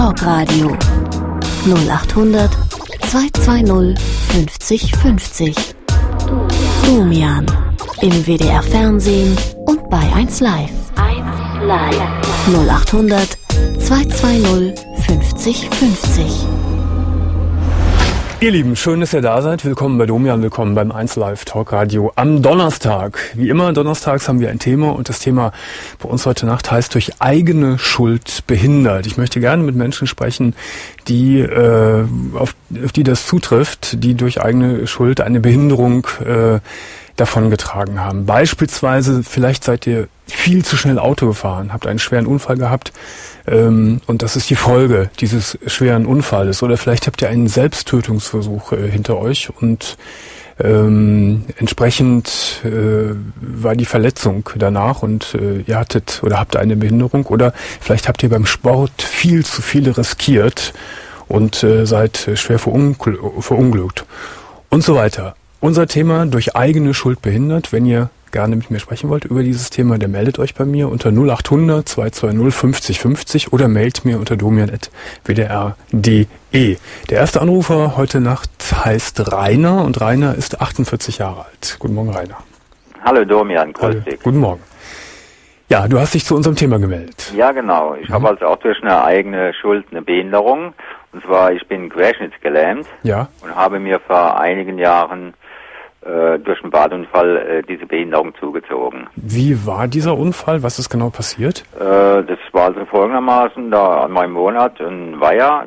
Talkradio 0800 220 50 50. Domian im WDR Fernsehen und bei 1 Live. 0800 220 50 50. Ihr Lieben, schön, dass ihr da seid. Willkommen bei Domian, willkommen beim 1 Live Talkradio am Donnerstag. Wie immer, donnerstags haben wir ein Thema und das Thema bei uns heute Nacht heißt durch eigene Schuld behindert. Ich möchte gerne mit Menschen sprechen, die auf die das zutrifft, die durch eigene Schuld eine Behinderung davongetragen haben. Beispielsweise, vielleicht seid ihr viel zu schnell Auto gefahren, habt einen schweren Unfall gehabt und das ist die Folge dieses schweren Unfalles. Oder vielleicht habt ihr einen Selbsttötungsversuch hinter euch und entsprechend war die Verletzung danach und ihr hattet oder habt eine Behinderung. Oder vielleicht habt ihr beim Sport viel zu viel riskiert und seid schwer verunglückt und so weiter. Unser Thema durch eigene Schuld behindert. Wenn ihr gerne mit mir sprechen wollt über dieses Thema, dann meldet euch bei mir unter 0800 220 50 50 oder mailt mir unter domian@wdr.de. Der erste Anrufer heute Nacht heißt Rainer und Rainer ist 48 Jahre alt. Guten Morgen, Rainer. Hallo Domian, grüß dich. Guten Morgen. Ja, du hast dich zu unserem Thema gemeldet. Ja, genau. Ich habe also auch durch eine eigene Schuld eine Behinderung. Und zwar, ich bin querschnittsgelähmt und habe mir vor einigen Jahren durch einen Badunfall diese Behinderung zugezogen. Wie war dieser Unfall? Was ist genau passiert? Das war also folgendermaßen, da an meinem Wohnort ein Weiher,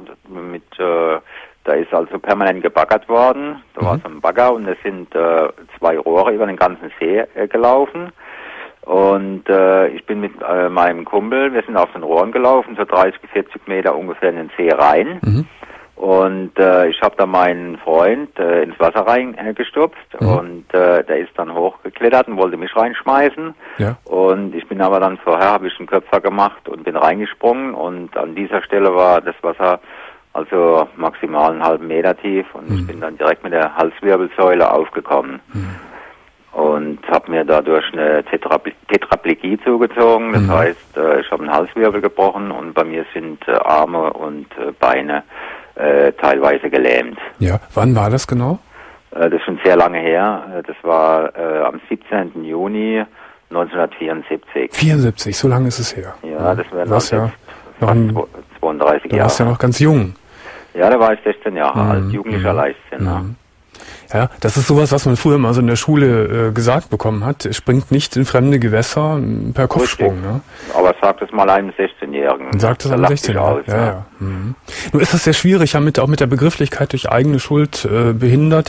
da ist also permanent gebaggert worden. Da war so ein Bagger und es sind 2 Rohre über den ganzen See gelaufen. Und ich bin mit meinem Kumpel, wir sind auf den Rohren gelaufen, so 30, 40 Meter ungefähr in den See rein. Und ich habe da meinen Freund ins Wasser reingestupst und der ist dann hochgeklettert und wollte mich reinschmeißen. Ja. Und ich bin aber dann vorher, habe ich einen Köpfer gemacht und bin reingesprungen und an dieser Stelle war das Wasser also maximal einen halben Meter tief und ich bin dann direkt mit der Halswirbelsäule aufgekommen. Und habe mir dadurch eine Tetraplegie zugezogen. Das heißt, ich habe einen Halswirbel gebrochen und bei mir sind Arme und Beine teilweise gelähmt. Ja, wann war das genau? Das ist schon sehr lange her. Das war am 17. Juni 1974. 74, so lange ist es her. Ja, das wäre fast 32 Jahre. Du warst ja noch ganz jung. Ja, da war ich 16 Jahre alt, jugendlicher Leichtsinn. Ja, das ist sowas, was man früher mal so in der Schule gesagt bekommen hat. Springt nicht in fremde Gewässer per Kopfsprung. Ne? Aber sag das mal einem 16-Jährigen. Sagt das einem 16-Jährigen. Ja. Nun ist das sehr schwierig, auch mit der Begrifflichkeit durch eigene Schuld behindert.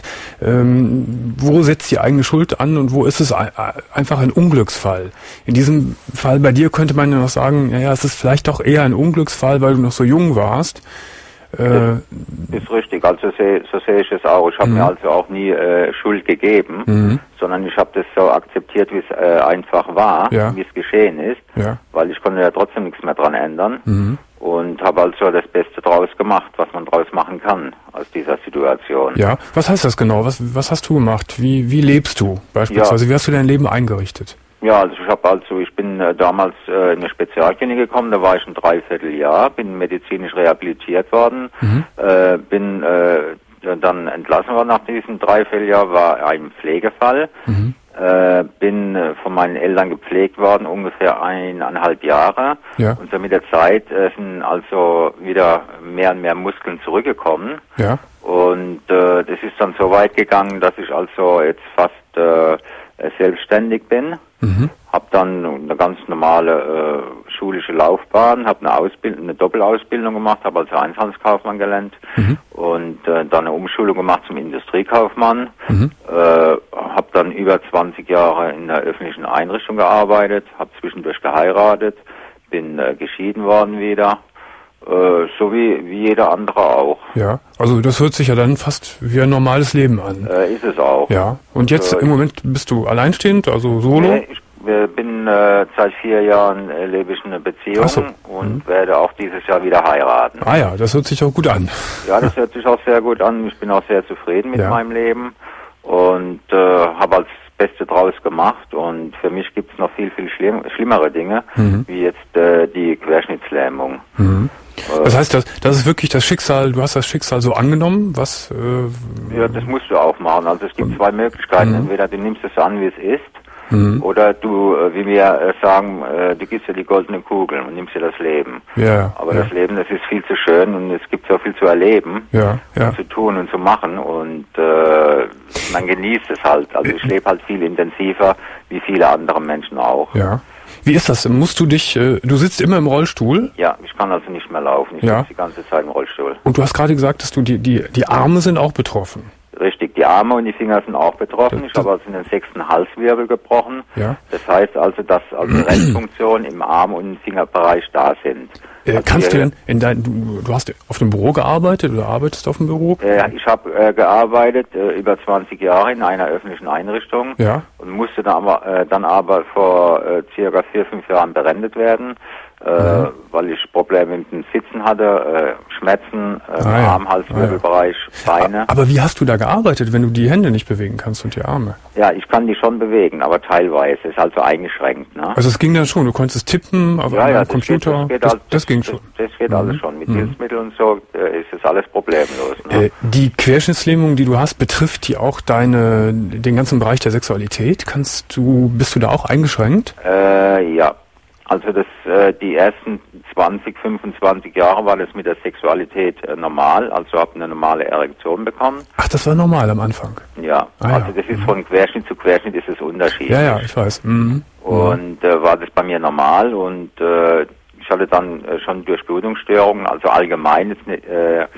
Wo setzt die eigene Schuld an und wo ist es einfach ein Unglücksfall? In diesem Fall bei dir könnte man ja noch sagen, ja, es ist vielleicht doch eher ein Unglücksfall, weil du noch so jung warst. Das ist richtig, also so sehe ich es auch. Ich habe mir also auch nie Schuld gegeben, sondern ich habe das so akzeptiert, wie es einfach war, wie es geschehen ist, weil ich konnte ja trotzdem nichts mehr dran ändern und habe also das Beste draus gemacht, was man draus machen kann aus dieser Situation. Ja, was heißt das genau? Was hast du gemacht? Wie lebst du beispielsweise? Wie hast du dein Leben eingerichtet? Ja, ich bin damals in eine Spezialklinik gekommen, da war ich ein Dreivierteljahr, bin medizinisch rehabilitiert worden, bin dann entlassen worden nach diesem Dreivierteljahr, war ein Pflegefall, bin von meinen Eltern gepflegt worden, ungefähr 1,5 Jahre. Ja. Und so mit der Zeit sind also wieder mehr und mehr Muskeln zurückgekommen. Ja. Und das ist dann so weit gegangen, dass ich also jetzt fast selbstständig bin. Habe dann eine ganz normale schulische Laufbahn, habe eine Doppelausbildung gemacht, habe als Einzelhandelskaufmann gelernt und dann eine Umschulung gemacht zum Industriekaufmann. Habe dann über 20 Jahre in einer öffentlichen Einrichtung gearbeitet, habe zwischendurch geheiratet, bin geschieden worden wieder. So wie jeder andere auch. Ja, also das hört sich ja dann fast wie ein normales Leben an. Ist es auch. Ja, und jetzt im Moment bist du alleinstehend, also solo? Nee, ich bin seit 4 Jahren lebe ich in einer Beziehung und werde auch dieses Jahr wieder heiraten. Ah ja, das hört sich auch gut an. Ja, das hört sich auch sehr gut an. Ich bin auch sehr zufrieden mit meinem Leben und habe als Beste draus gemacht und für mich gibt es noch viel, viel schlimmere Dinge, wie jetzt die Querschnittslähmung. Das heißt, das ist wirklich das Schicksal, du hast das Schicksal so angenommen, was... ja, das musst du auch machen. Also es gibt zwei Möglichkeiten. Entweder du nimmst es an, wie es ist, oder du, wie wir sagen, du gibst dir die goldene Kugel und nimmst dir das Leben. Ja, aber das Leben, das ist viel zu schön und es gibt so viel zu erleben, zu tun und zu machen und man genießt es halt. Also ich lebe halt viel intensiver, wie viele andere Menschen auch. Ja. Wie ist das? Musst du dich, du sitzt immer im Rollstuhl? Ja, ich kann also nicht mehr laufen. Ich sitze die ganze Zeit im Rollstuhl. Und du hast gerade gesagt, dass du die Arme sind auch betroffen. Richtig, die Arme und die Finger sind auch betroffen. Ich habe also den 6. Halswirbel gebrochen. Ja. Das heißt also, dass also Restfunktionen im Arm- und im Fingerbereich da sind. Also kannst du denn du hast auf dem Büro gearbeitet oder arbeitest auf dem Büro? Ich habe gearbeitet über 20 Jahre in einer öffentlichen Einrichtung und musste dann aber vor circa 4-5 Jahren beendet werden, weil ich Probleme mit dem Sitzen hatte, Schmerzen, Arm, Halswirbelbereich, Beine. Aber wie hast du da gearbeitet, wenn du die Hände nicht bewegen kannst und die Arme? Ja, ich kann die schon bewegen, aber teilweise. Ist also eingeschränkt. Ne? Also es ging dann schon, du konntest tippen auf einem Computer, das ging schon. Das geht alles schon. Mit Hilfsmitteln und so ist das alles problemlos. Ne? Die Querschnittslähmung, die du hast, betrifft die auch den ganzen Bereich der Sexualität? Bist du da auch eingeschränkt? Ja. Also die ersten 20, 25 Jahre war das mit der Sexualität normal, also habe eine normale Erektion bekommen. Ach, das war normal am Anfang? Ja, also das ist von Querschnitt zu Querschnitt ist es unterschiedlich. Ja, ich weiß. Und war das bei mir normal und ich hatte dann schon Durchblutungsstörungen, also allgemein jetzt nicht,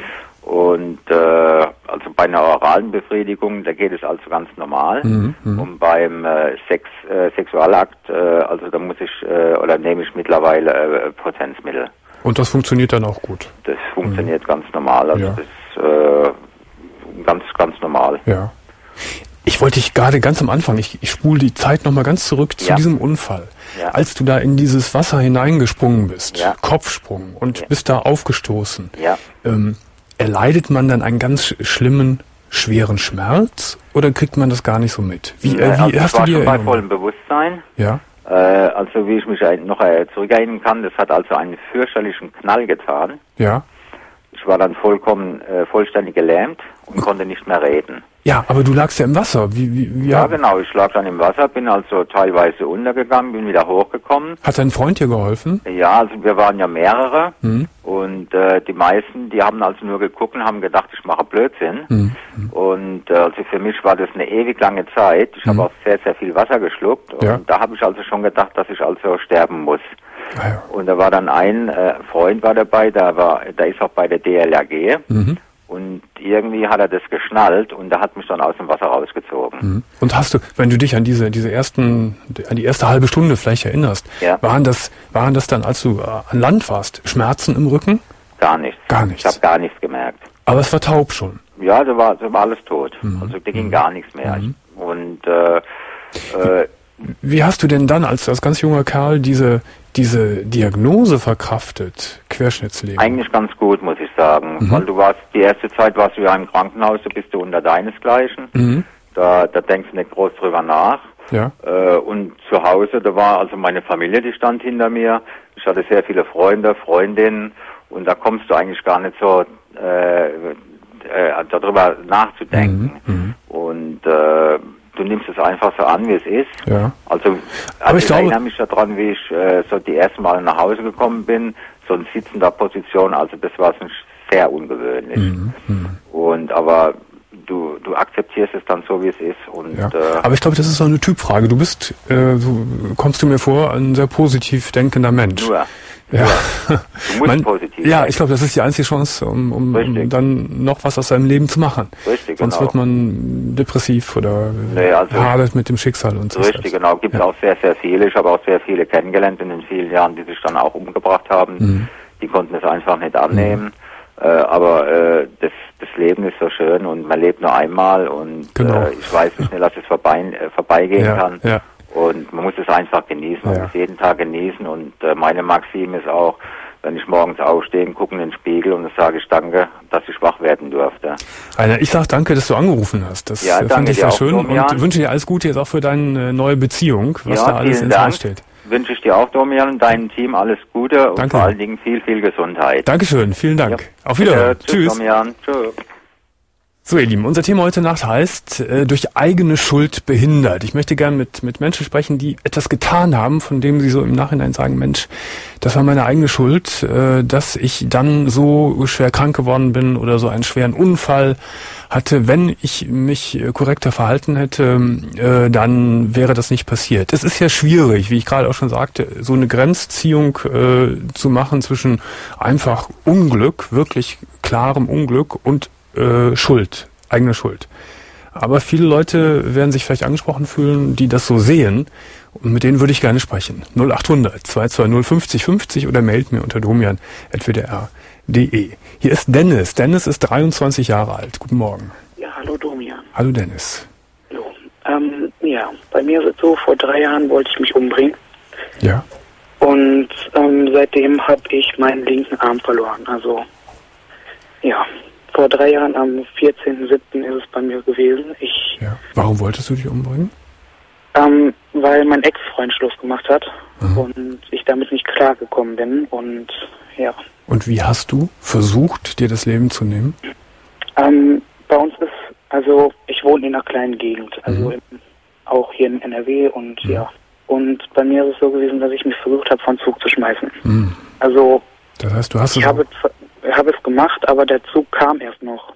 also bei einer oralen Befriedigung, da geht es also ganz normal. Und beim Sexualakt, also da muss ich nehme ich mittlerweile Potenzmittel. Und das funktioniert dann auch gut? Das funktioniert ganz normal, also das ist ganz normal. Ja. Ich wollte dich gerade ganz am Anfang, ich spule die Zeit nochmal ganz zurück zu diesem Unfall. Ja. Als du da in dieses Wasser hineingesprungen bist, Kopfsprung und bist da aufgestoßen. Ja. Erleidet man dann einen ganz schlimmen, schweren Schmerz oder kriegt man das gar nicht so mit? Wie hast du dir bei vollem Bewusstsein? Ja. Also wie ich mich noch zurückerinnern kann, das hat also einen fürchterlichen Knall getan. Ja. Ich war dann vollständig gelähmt und konnte nicht mehr reden. Ja, aber du lagst ja im Wasser. Ja, genau. Ich lag dann im Wasser, bin also teilweise untergegangen, bin wieder hochgekommen. Hat dein Freund dir geholfen? Ja, also wir waren ja mehrere und die meisten, die haben also nur geguckt und haben gedacht, ich mache Blödsinn. Und also für mich war das eine ewig lange Zeit. Ich habe auch sehr, sehr viel Wasser geschluckt und da habe ich also schon gedacht, dass ich also sterben muss. Ja. Und da war dann ein Freund war dabei, der ist auch bei der DLRG. Und irgendwie hat er das geschnallt und der hat mich dann aus dem Wasser rausgezogen. Und hast du, wenn du dich an die erste halbe Stunde vielleicht erinnerst, waren das dann, als du an Land warst, Schmerzen im Rücken? Gar nichts. Gar nichts. Ich habe gar nichts gemerkt. Aber es war taub schon? Ja, da war alles tot. Also da ging gar nichts mehr. Und wie hast du denn dann als ganz junger Kerl diese Diagnose verkraftet, Querschnittslähmung? Eigentlich ganz gut, muss ich sagen. Weil die erste Zeit warst du ja im Krankenhaus, da bist du unter deinesgleichen. Da denkst du nicht groß drüber nach. Ja. Und zu Hause, da war also meine Familie, die stand hinter mir. Ich hatte sehr viele Freunde, Freundinnen und da kommst du eigentlich gar nicht so darüber nachzudenken. Und du nimmst es einfach so an, wie es ist. Ja. Also ich erinnere mich daran, wie ich so die ersten Mal nach Hause gekommen bin, so in sitzender Position, also das war sehr ungewöhnlich. Aber du akzeptierst es dann so, wie es ist. Und, aber ich glaube, das ist so eine Typfrage. Du kommst du mir vor, ein sehr positiv denkender Mensch. Nur. Ja. Du musst positiv sein. Ja, ich glaube, das ist die einzige Chance, um dann noch was aus seinem Leben zu machen. Richtig, Sonst wird man depressiv oder hadert mit dem Schicksal und so. Richtig, genau. Gibt auch sehr, sehr viele. Ich habe auch sehr viele kennengelernt in den vielen Jahren, die sich dann auch umgebracht haben. Die konnten es einfach nicht annehmen. Aber das Leben ist so schön und man lebt nur einmal und ich weiß nicht schnell, dass es vorbeigehen kann. Ja. Und man muss es einfach genießen, man muss jeden Tag genießen und meine Maxime ist auch, wenn ich morgens aufstehe, gucke in den Spiegel und dann sage ich danke, dass ich wach werden durfte. Rainer, ich sage danke, dass du angerufen hast. Das fand ich sehr schön und wünsche dir alles Gute jetzt auch für deine neue Beziehung, was da alles ins Haus steht. wünsche ich dir auch, Domian, und deinem Team alles Gute und vor allen Dingen viel, viel Gesundheit. Dankeschön, vielen Dank. Ja. Auf Wiedersehen. Tschüss, Domian. Tschüss. So, ihr Lieben, unser Thema heute Nacht heißt, durch eigene Schuld behindert. Ich möchte gerne mit Menschen sprechen, die etwas getan haben, von dem sie so im Nachhinein sagen, Mensch, das war meine eigene Schuld, dass ich dann so schwer krank geworden bin oder so einen schweren Unfall hatte. Wenn ich mich korrekter verhalten hätte, dann wäre das nicht passiert. Es ist ja schwierig, wie ich gerade auch schon sagte, so eine Grenzziehung zu machen zwischen einfach Unglück, wirklich klarem Unglück und Schuld, eigene Schuld. Aber viele Leute werden sich vielleicht angesprochen fühlen, die das so sehen. Und mit denen würde ich gerne sprechen. 0800 220 50 50 oder mailt mir unter domian@wdr.de. Hier ist Dennis. Dennis ist 23 Jahre alt. Guten Morgen. Ja, hallo Domian. Hallo Dennis. Hallo. Ja, bei mir ist es so, vor 3 Jahren wollte ich mich umbringen. Ja. Und seitdem habe ich meinen linken Arm verloren. Also, ja. Vor 3 Jahren, am 14.07. ist es bei mir gewesen. Ja. Warum wolltest du dich umbringen? Weil mein Ex-Freund Schluss gemacht hat und ich damit nicht klargekommen bin und ja. Und wie hast du versucht, dir das Leben zu nehmen? Bei uns ist, also ich wohne in einer kleinen Gegend, also auch hier in NRW und ja. Und bei mir ist es so gewesen, dass ich mich versucht habe, von Zug zu schmeißen. Also das heißt, du hast ich habe es gemacht, aber der Zug kam erst noch.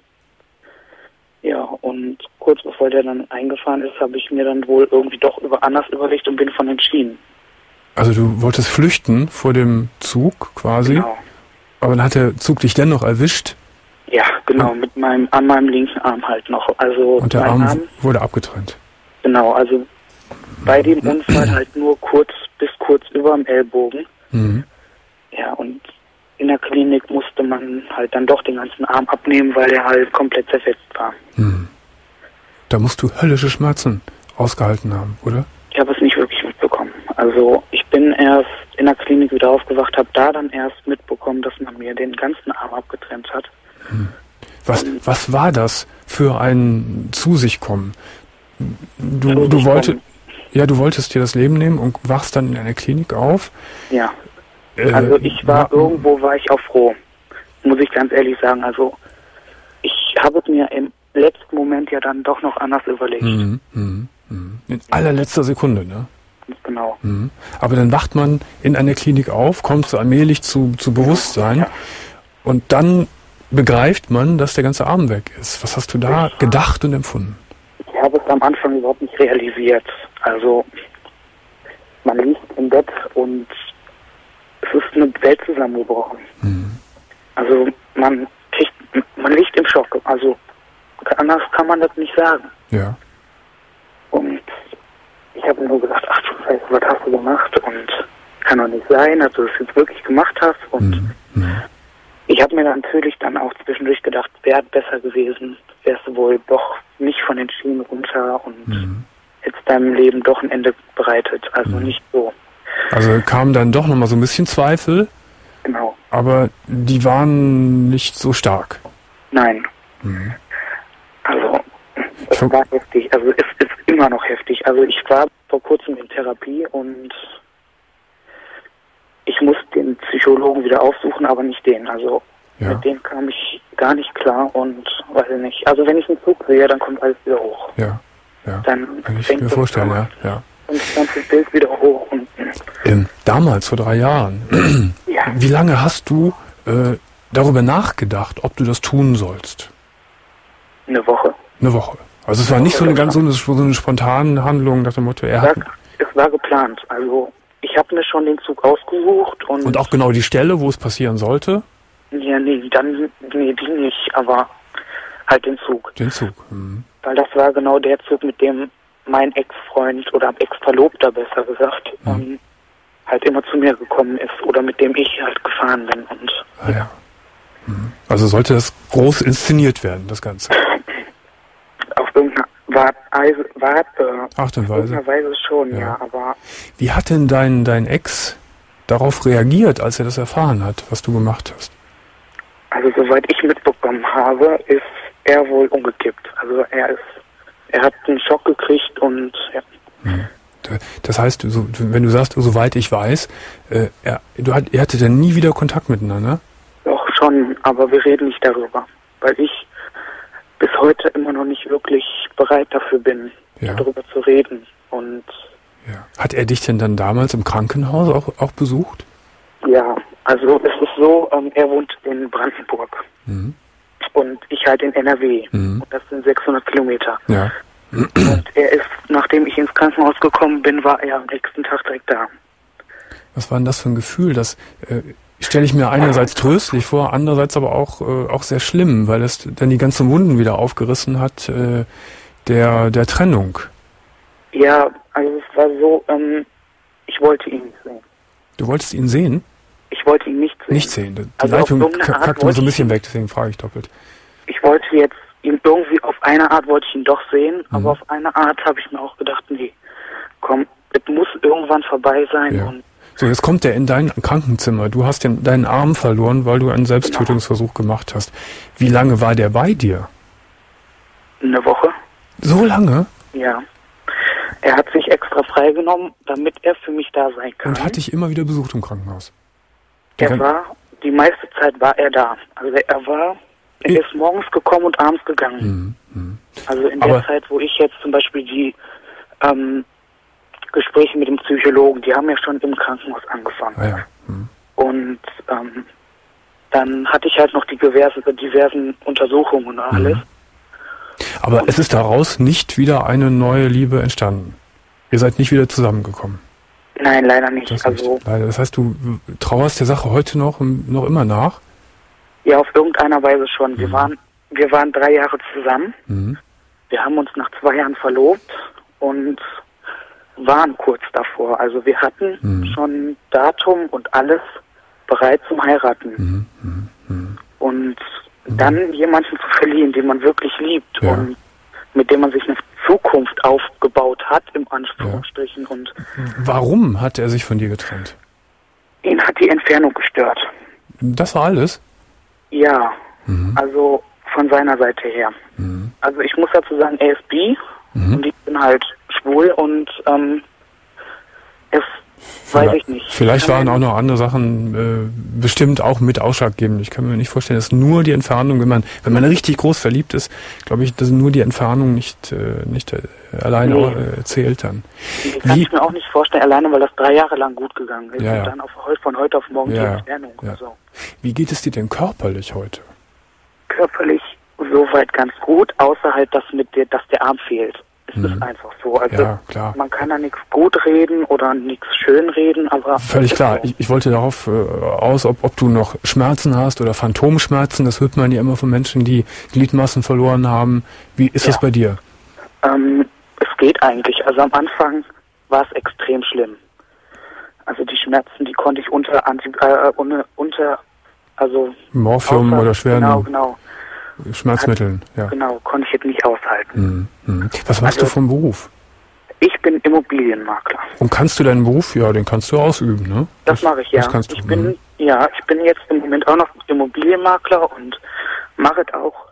Ja, und kurz bevor der dann eingefahren ist, habe ich mir dann wohl irgendwie doch anders überlegt und bin von entschieden. Also du wolltest flüchten vor dem Zug quasi? Genau. Aber dann hat der Zug dich dennoch erwischt? Ja, genau, an meinem linken Arm halt noch. Also und der Arm wurde abgetrennt? Genau, also bei dem Unfall halt nur kurz über dem Ellbogen. Ja, und in der Klinik musste man halt dann doch den ganzen Arm abnehmen, weil er halt komplett zerfetzt war. Da musst du höllische Schmerzen ausgehalten haben, oder? Ich habe es nicht wirklich mitbekommen. Also ich bin erst in der Klinik wieder aufgewacht, habe da dann erst mitbekommen, dass man mir den ganzen Arm abgetrennt hat. Was war das für ein Zu sich kommen? Du wolltest dir das Leben nehmen und wachst dann in einer Klinik auf? Ja. Also irgendwo war ich auch froh, muss ich ganz ehrlich sagen. Also ich habe es mir im letzten Moment ja dann doch noch anders überlegt. In allerletzter Sekunde, ne? Ganz genau. Aber dann wacht man in einer Klinik auf, kommt so allmählich zu Bewusstsein und dann begreift man, dass der ganze Arm weg ist. Was hast du da gedacht und empfunden? Ich habe es am Anfang überhaupt nicht realisiert. Also man liegt im Bett und es ist eine Welt zusammengebrochen. Also man liegt im Schock. Also anders kann man das nicht sagen. Ja. Und ich habe nur gedacht, ach du Scheiße, was hast du gemacht? Und kann doch nicht sein, dass du das jetzt wirklich gemacht hast. Und ich habe mir natürlich dann auch zwischendurch gedacht, wäre besser gewesen, wärst du wohl doch nicht von den Schienen runter und hättest deinem Leben doch ein Ende bereitet. Also nicht so. Also kam dann doch nochmal so ein bisschen Zweifel. Genau. Aber die waren nicht so stark. Nein. Also es war heftig. Also es ist immer noch heftig. Also ich war vor kurzem in Therapie und ich muss den Psychologen wieder aufsuchen, aber nicht den. Also mit dem kam ich gar nicht klar und weiß ich nicht. Also wenn ich einen Zug sehe, dann kommt alles wieder hoch. Ja. Dann kann ich mir vorstellen, ja. Und das ganze Bild wieder hoch. Und damals, vor 3 Jahren, wie lange hast du darüber nachgedacht, ob du das tun sollst? Eine Woche. Also es war nicht so eine spontane Handlung nach dem Motto, es war geplant. Also ich habe mir schon den Zug ausgesucht. Und auch genau die Stelle, wo es passieren sollte? Ja, die nicht, aber halt den Zug. Weil das war genau der Zug, mit dem mein Ex-Freund oder Ex-Verlobter, besser gesagt, halt immer zu mir gekommen ist oder mit dem ich halt gefahren bin. Und Also sollte das groß inszeniert werden, das Ganze? Auf irgendeine Art und Weise schon, ja, aber... Wie hat denn dein Ex darauf reagiert, als er das erfahren hat, was du gemacht hast? Also soweit ich mitbekommen habe, ist er wohl umgekippt. Also er hat einen Schock gekriegt und Das heißt, wenn du sagst, soweit ich weiß, ihr hattet ja nie wieder Kontakt miteinander? Doch, schon, aber wir reden nicht darüber, weil ich bis heute immer noch nicht wirklich bereit dafür bin, darüber zu reden. Und hat er dich denn dann damals im Krankenhaus auch besucht? Ja, also es ist so, er wohnt in Brandenburg und ich halt in NRW und das sind 600 Kilometer. Ja. Und er ist, nachdem ich ins Krankenhaus gekommen bin, war er am nächsten Tag direkt da. Was war denn das für ein Gefühl? Das stelle ich mir einerseits tröstlich vor, andererseits aber auch sehr schlimm, weil es dann die ganzen Wunden wieder aufgerissen hat, der Trennung. Ja, also es war so, ich wollte ihn nicht sehen. Du wolltest ihn sehen? Ich wollte ihn nicht sehen. Nicht sehen. Die Leitung kackt immer so ein bisschen weg, deswegen frage ich doppelt. Ich wollte jetzt ihn irgendwie, auf eine Art wollte ich ihn doch sehen, aber auf eine Art habe ich mir auch gedacht, nee, komm, es muss irgendwann vorbei sein. Ja. Und so, jetzt kommt er in dein Krankenzimmer. Du hast deinen Arm verloren, weil du einen Selbsttötungsversuch gemacht hast. Wie lange war der bei dir? Eine Woche. So lange? Ja. Er hat sich extra freigenommen, damit er für mich da sein kann. Und hat dich immer wieder besucht im Krankenhaus? Die meiste Zeit war er da. Also er ist morgens gekommen und abends gegangen. Also in der Zeit, wo ich jetzt zum Beispiel die Gespräche mit dem Psychologen, die haben ja schon im Krankenhaus angefangen. Ah, ja. Und dann hatte ich halt noch die diversen Untersuchungen und alles. Aber es ist daraus nicht wieder eine neue Liebe entstanden. Ihr seid nicht wieder zusammengekommen. Nein, leider nicht. Leider. Das heißt, du trauerst der Sache heute noch immer nach? Ja, auf irgendeiner Weise schon. Wir waren 3 Jahre zusammen. Wir haben uns nach 2 Jahren verlobt und waren kurz davor. Also wir hatten schon Datum und alles bereit zum Heiraten. Und dann jemanden zu verlieren, den man wirklich liebt und mit dem man sich eine Zukunft aufgebaut hat, im Anführungsstrichen. Ja. Und warum hat er sich von dir getrennt? Ihn hat die Entfernung gestört. Das war alles? Ja, also von seiner Seite her. Also ich muss dazu sagen, er ist bi und ich bin halt schwul und weiß ich nicht. Vielleicht waren auch noch andere Sachen bestimmt auch mit ausschlaggebend. Ich kann mir nicht vorstellen, dass nur die Entfernung, wenn man richtig groß verliebt ist, glaube ich, dass nur die Entfernung nicht alleine zählt dann. Ich kann ich mir auch nicht vorstellen, alleine weil das 3 Jahre lang gut gegangen ist und dann von heute auf morgen die Entfernung. Ja. So. Wie geht es dir denn körperlich heute? Körperlich soweit ganz gut, außer halt, dass der Arm fehlt. Es ist einfach so. Also man kann da nichts gut reden oder nichts schön reden, aber... Völlig klar. So. Ich wollte darauf aus, ob du noch Schmerzen hast oder Phantomschmerzen. Das hört man ja immer von Menschen, die Gliedmaßen verloren haben. Wie ist das bei dir? Es geht eigentlich. Also am Anfang war es extrem schlimm. Also die Schmerzen, die konnte ich unter Morphium oder schweren... Genau. Schmerzmitteln, Genau, konnte ich jetzt nicht aushalten. Was machst du vom Beruf? Ich bin Immobilienmakler. Und kannst du deinen Beruf? Ja, den kannst du ausüben, ne? Das mache ich, ja. Das kannst du. Ich bin jetzt im Moment auch noch Immobilienmakler und mache es auch.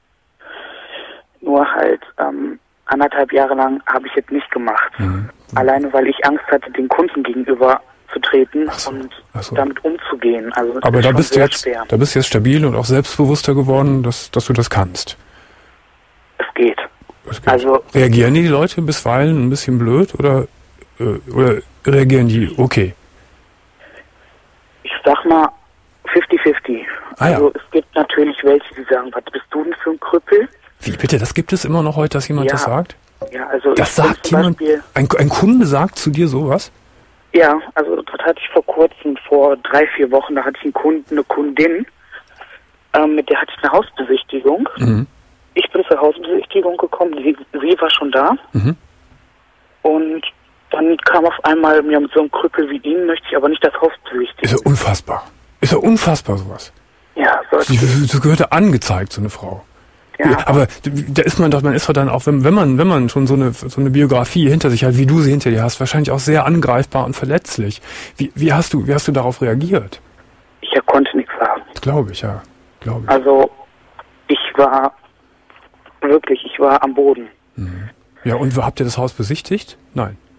Nur halt 1,5 Jahre lang habe ich jetzt nicht gemacht. Alleine, weil ich Angst hatte, den Kunden gegenüber zu treten und damit umzugehen. Also aber da bist du jetzt stabil und auch selbstbewusster geworden, dass du das kannst. Es geht. Also reagieren die Leute bisweilen ein bisschen blöd oder reagieren die okay? Ich sag mal 50-50. Also es gibt natürlich welche, die sagen, was bist du denn für ein Krüppel? Wie bitte? Das gibt es immer noch heute, dass jemand das sagt? Ja, also das sagt jemand. Ein Kunde sagt zu dir sowas? Ja, also das hatte ich vor kurzem, vor 3-4 Wochen, da hatte ich eine Kundin, mit der hatte ich eine Hausbesichtigung. Ich bin zur Hausbesichtigung gekommen, sie war schon da. Und dann kam auf einmal, mit so einem Krüppel wie Ihnen möchte ich aber nicht das Haus besichtigen. Ist ja unfassbar. Ist ja unfassbar sowas. Ja, so gehört ja angezeigt, so eine Frau. Ja. Aber da ist man doch dann auch, wenn man schon so eine Biografie hinter sich hat, wie du sie hinter dir hast, wahrscheinlich auch sehr angreifbar und verletzlich. Wie hast du darauf reagiert? Ich konnte nichts sagen. Das glaube ich, ja. Also ich war am Boden. Ja, und habt ihr das Haus besichtigt? Nein.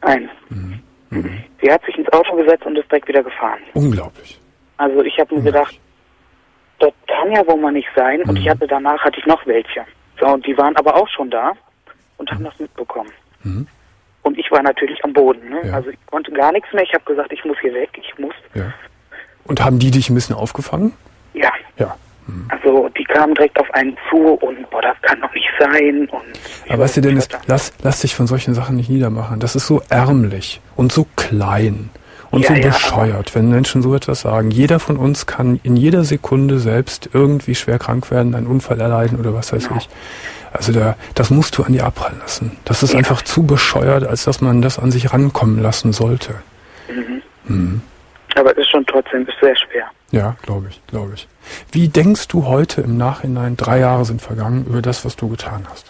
Nein. Sie hat sich ins Auto gesetzt und ist direkt wieder gefahren. Unglaublich. Also ich habe mir gedacht, das kann ja wohl mal nicht sein. Und danach hatte ich noch welche. So, und die waren aber auch schon da und haben das mitbekommen. Und ich war natürlich am Boden. Ne? Ja. Also ich konnte gar nichts mehr. Ich habe gesagt, ich muss hier weg, ich muss. Ja. Und haben die dich ein bisschen aufgefangen? Ja. Ja. Also die kamen direkt auf einen zu und das kann doch nicht sein. Und aber weißt du, Dennis, lass dich von solchen Sachen nicht niedermachen. Das ist so ärmlich und so klein und so bescheuert, wenn Menschen so etwas sagen. Jeder von uns kann in jeder Sekunde selbst irgendwie schwer krank werden, einen Unfall erleiden oder was weiß ich. Also das musst du an dir abprallen lassen. Das ist einfach zu bescheuert, als dass man das an sich rankommen lassen sollte. Aber es ist schon trotzdem sehr schwer. Ja, glaube ich. Wie denkst du heute im Nachhinein, 3 Jahre sind vergangen, über das, was du getan hast?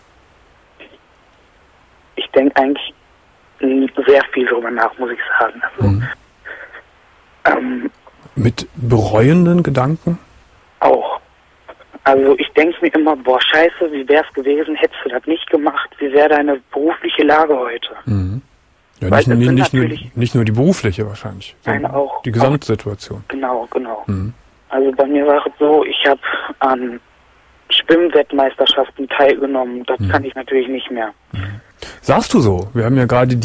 Ich denke eigentlich sehr viel darüber nach, muss ich sagen. Also, mit bereuenden Gedanken? Auch. Also ich denke mir immer, scheiße, wie wäre es gewesen, hättest du das nicht gemacht, wie wäre deine berufliche Lage heute? Ja, nicht nur die berufliche wahrscheinlich, sondern auch die Gesamtsituation. Genau. Also bei mir war es so, ich habe an Schwimmwettmeisterschaften teilgenommen, das kann ich natürlich nicht mehr. Sagst du so? Wir haben ja gerade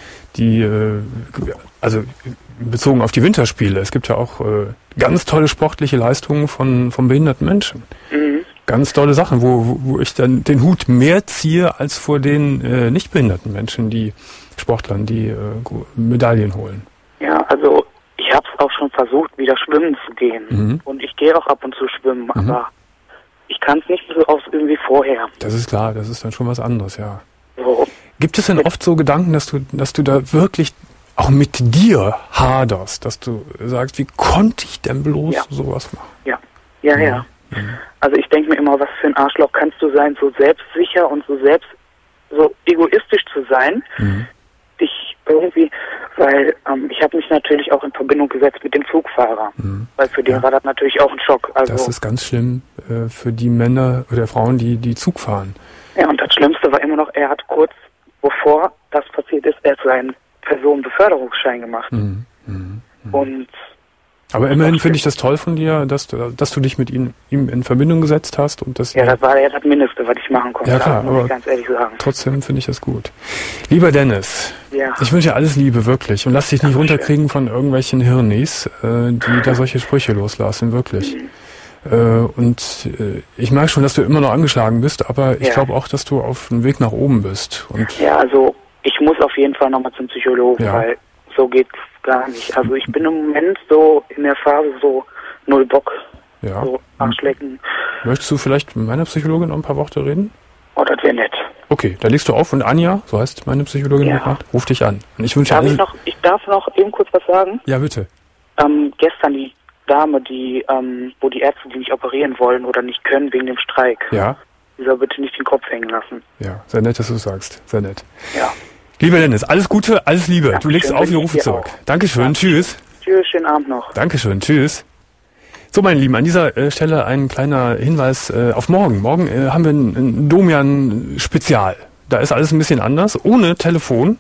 also bezogen auf die Winterspiele, es gibt ja auch ganz tolle sportliche Leistungen von behinderten Menschen. Ganz tolle Sachen, wo ich dann den Hut mehr ziehe als vor den nicht behinderten Menschen, die Sportlern, die Medaillen holen. Ja, also ich habe es auch schon versucht, wieder schwimmen zu gehen. Und ich gehe auch ab und zu schwimmen, aber ich kann es nicht so aus irgendwie vorher. Das ist klar, das ist dann schon was anderes, ja. So. Gibt es denn oft so Gedanken, dass du da wirklich auch mit dir haderst, dass du sagst, wie konnte ich denn bloß sowas machen? Ja. Also ich denke mir immer, was für ein Arschloch kannst du sein, so selbstsicher und so egoistisch zu sein. Dich irgendwie, weil ich habe mich natürlich auch in Verbindung gesetzt mit dem Zugfahrer, weil für den war das natürlich auch ein Schock. Also, das ist ganz schlimm für die Männer oder Frauen, die Zug fahren. Ja, und das Schlimmste war immer noch, er hat kurz bevor das passiert ist, er hat seinen Personenbeförderungsschein gemacht. Und aber immerhin finde ich das toll von dir, dass du dich mit ihm in Verbindung gesetzt hast und das. Ja, das war ja das Mindeste, was ich machen konnte. Ja klar, muss aber ich ganz ehrlich sagen. Trotzdem finde ich das gut. Lieber Dennis, ich wünsche dir alles Liebe, wirklich. Und lass dich nicht runterkriegen von irgendwelchen Hirnis, die da solche Sprüche loslassen, wirklich. Und ich merke schon, dass du immer noch angeschlagen bist, aber ich glaube auch, dass du auf dem Weg nach oben bist. Und ja, also ich muss auf jeden Fall nochmal zum Psychologen, weil so geht's gar nicht. Also ich bin im Moment so in der Phase so null Bock, so Arschlecken. Möchtest du vielleicht mit meiner Psychologin noch ein paar Worte reden? Oh, das wäre nett. Okay, da legst du auf und Anja, so heißt meine Psychologin, ruft dich an. Und ich wünsche dir ich darf noch eben kurz was sagen? Ja, bitte. Gestern die Dame, wo die Ärzte, die nicht operieren wollen oder nicht können wegen dem Streik. Ja. Die soll bitte nicht den Kopf hängen lassen. Ja, sehr nett, dass du sagst. Sehr nett. Ja. Lieber Dennis, alles Gute, alles Liebe. Du legst auf, wir rufen zurück. Dankeschön, tschüss. Tschüss, schönen Abend noch. Dankeschön, tschüss. So, meine Lieben, an dieser Stelle ein kleiner Hinweis auf morgen. Morgen haben wir ein Domian-Spezial. Da ist alles ein bisschen anders, ohne Telefon.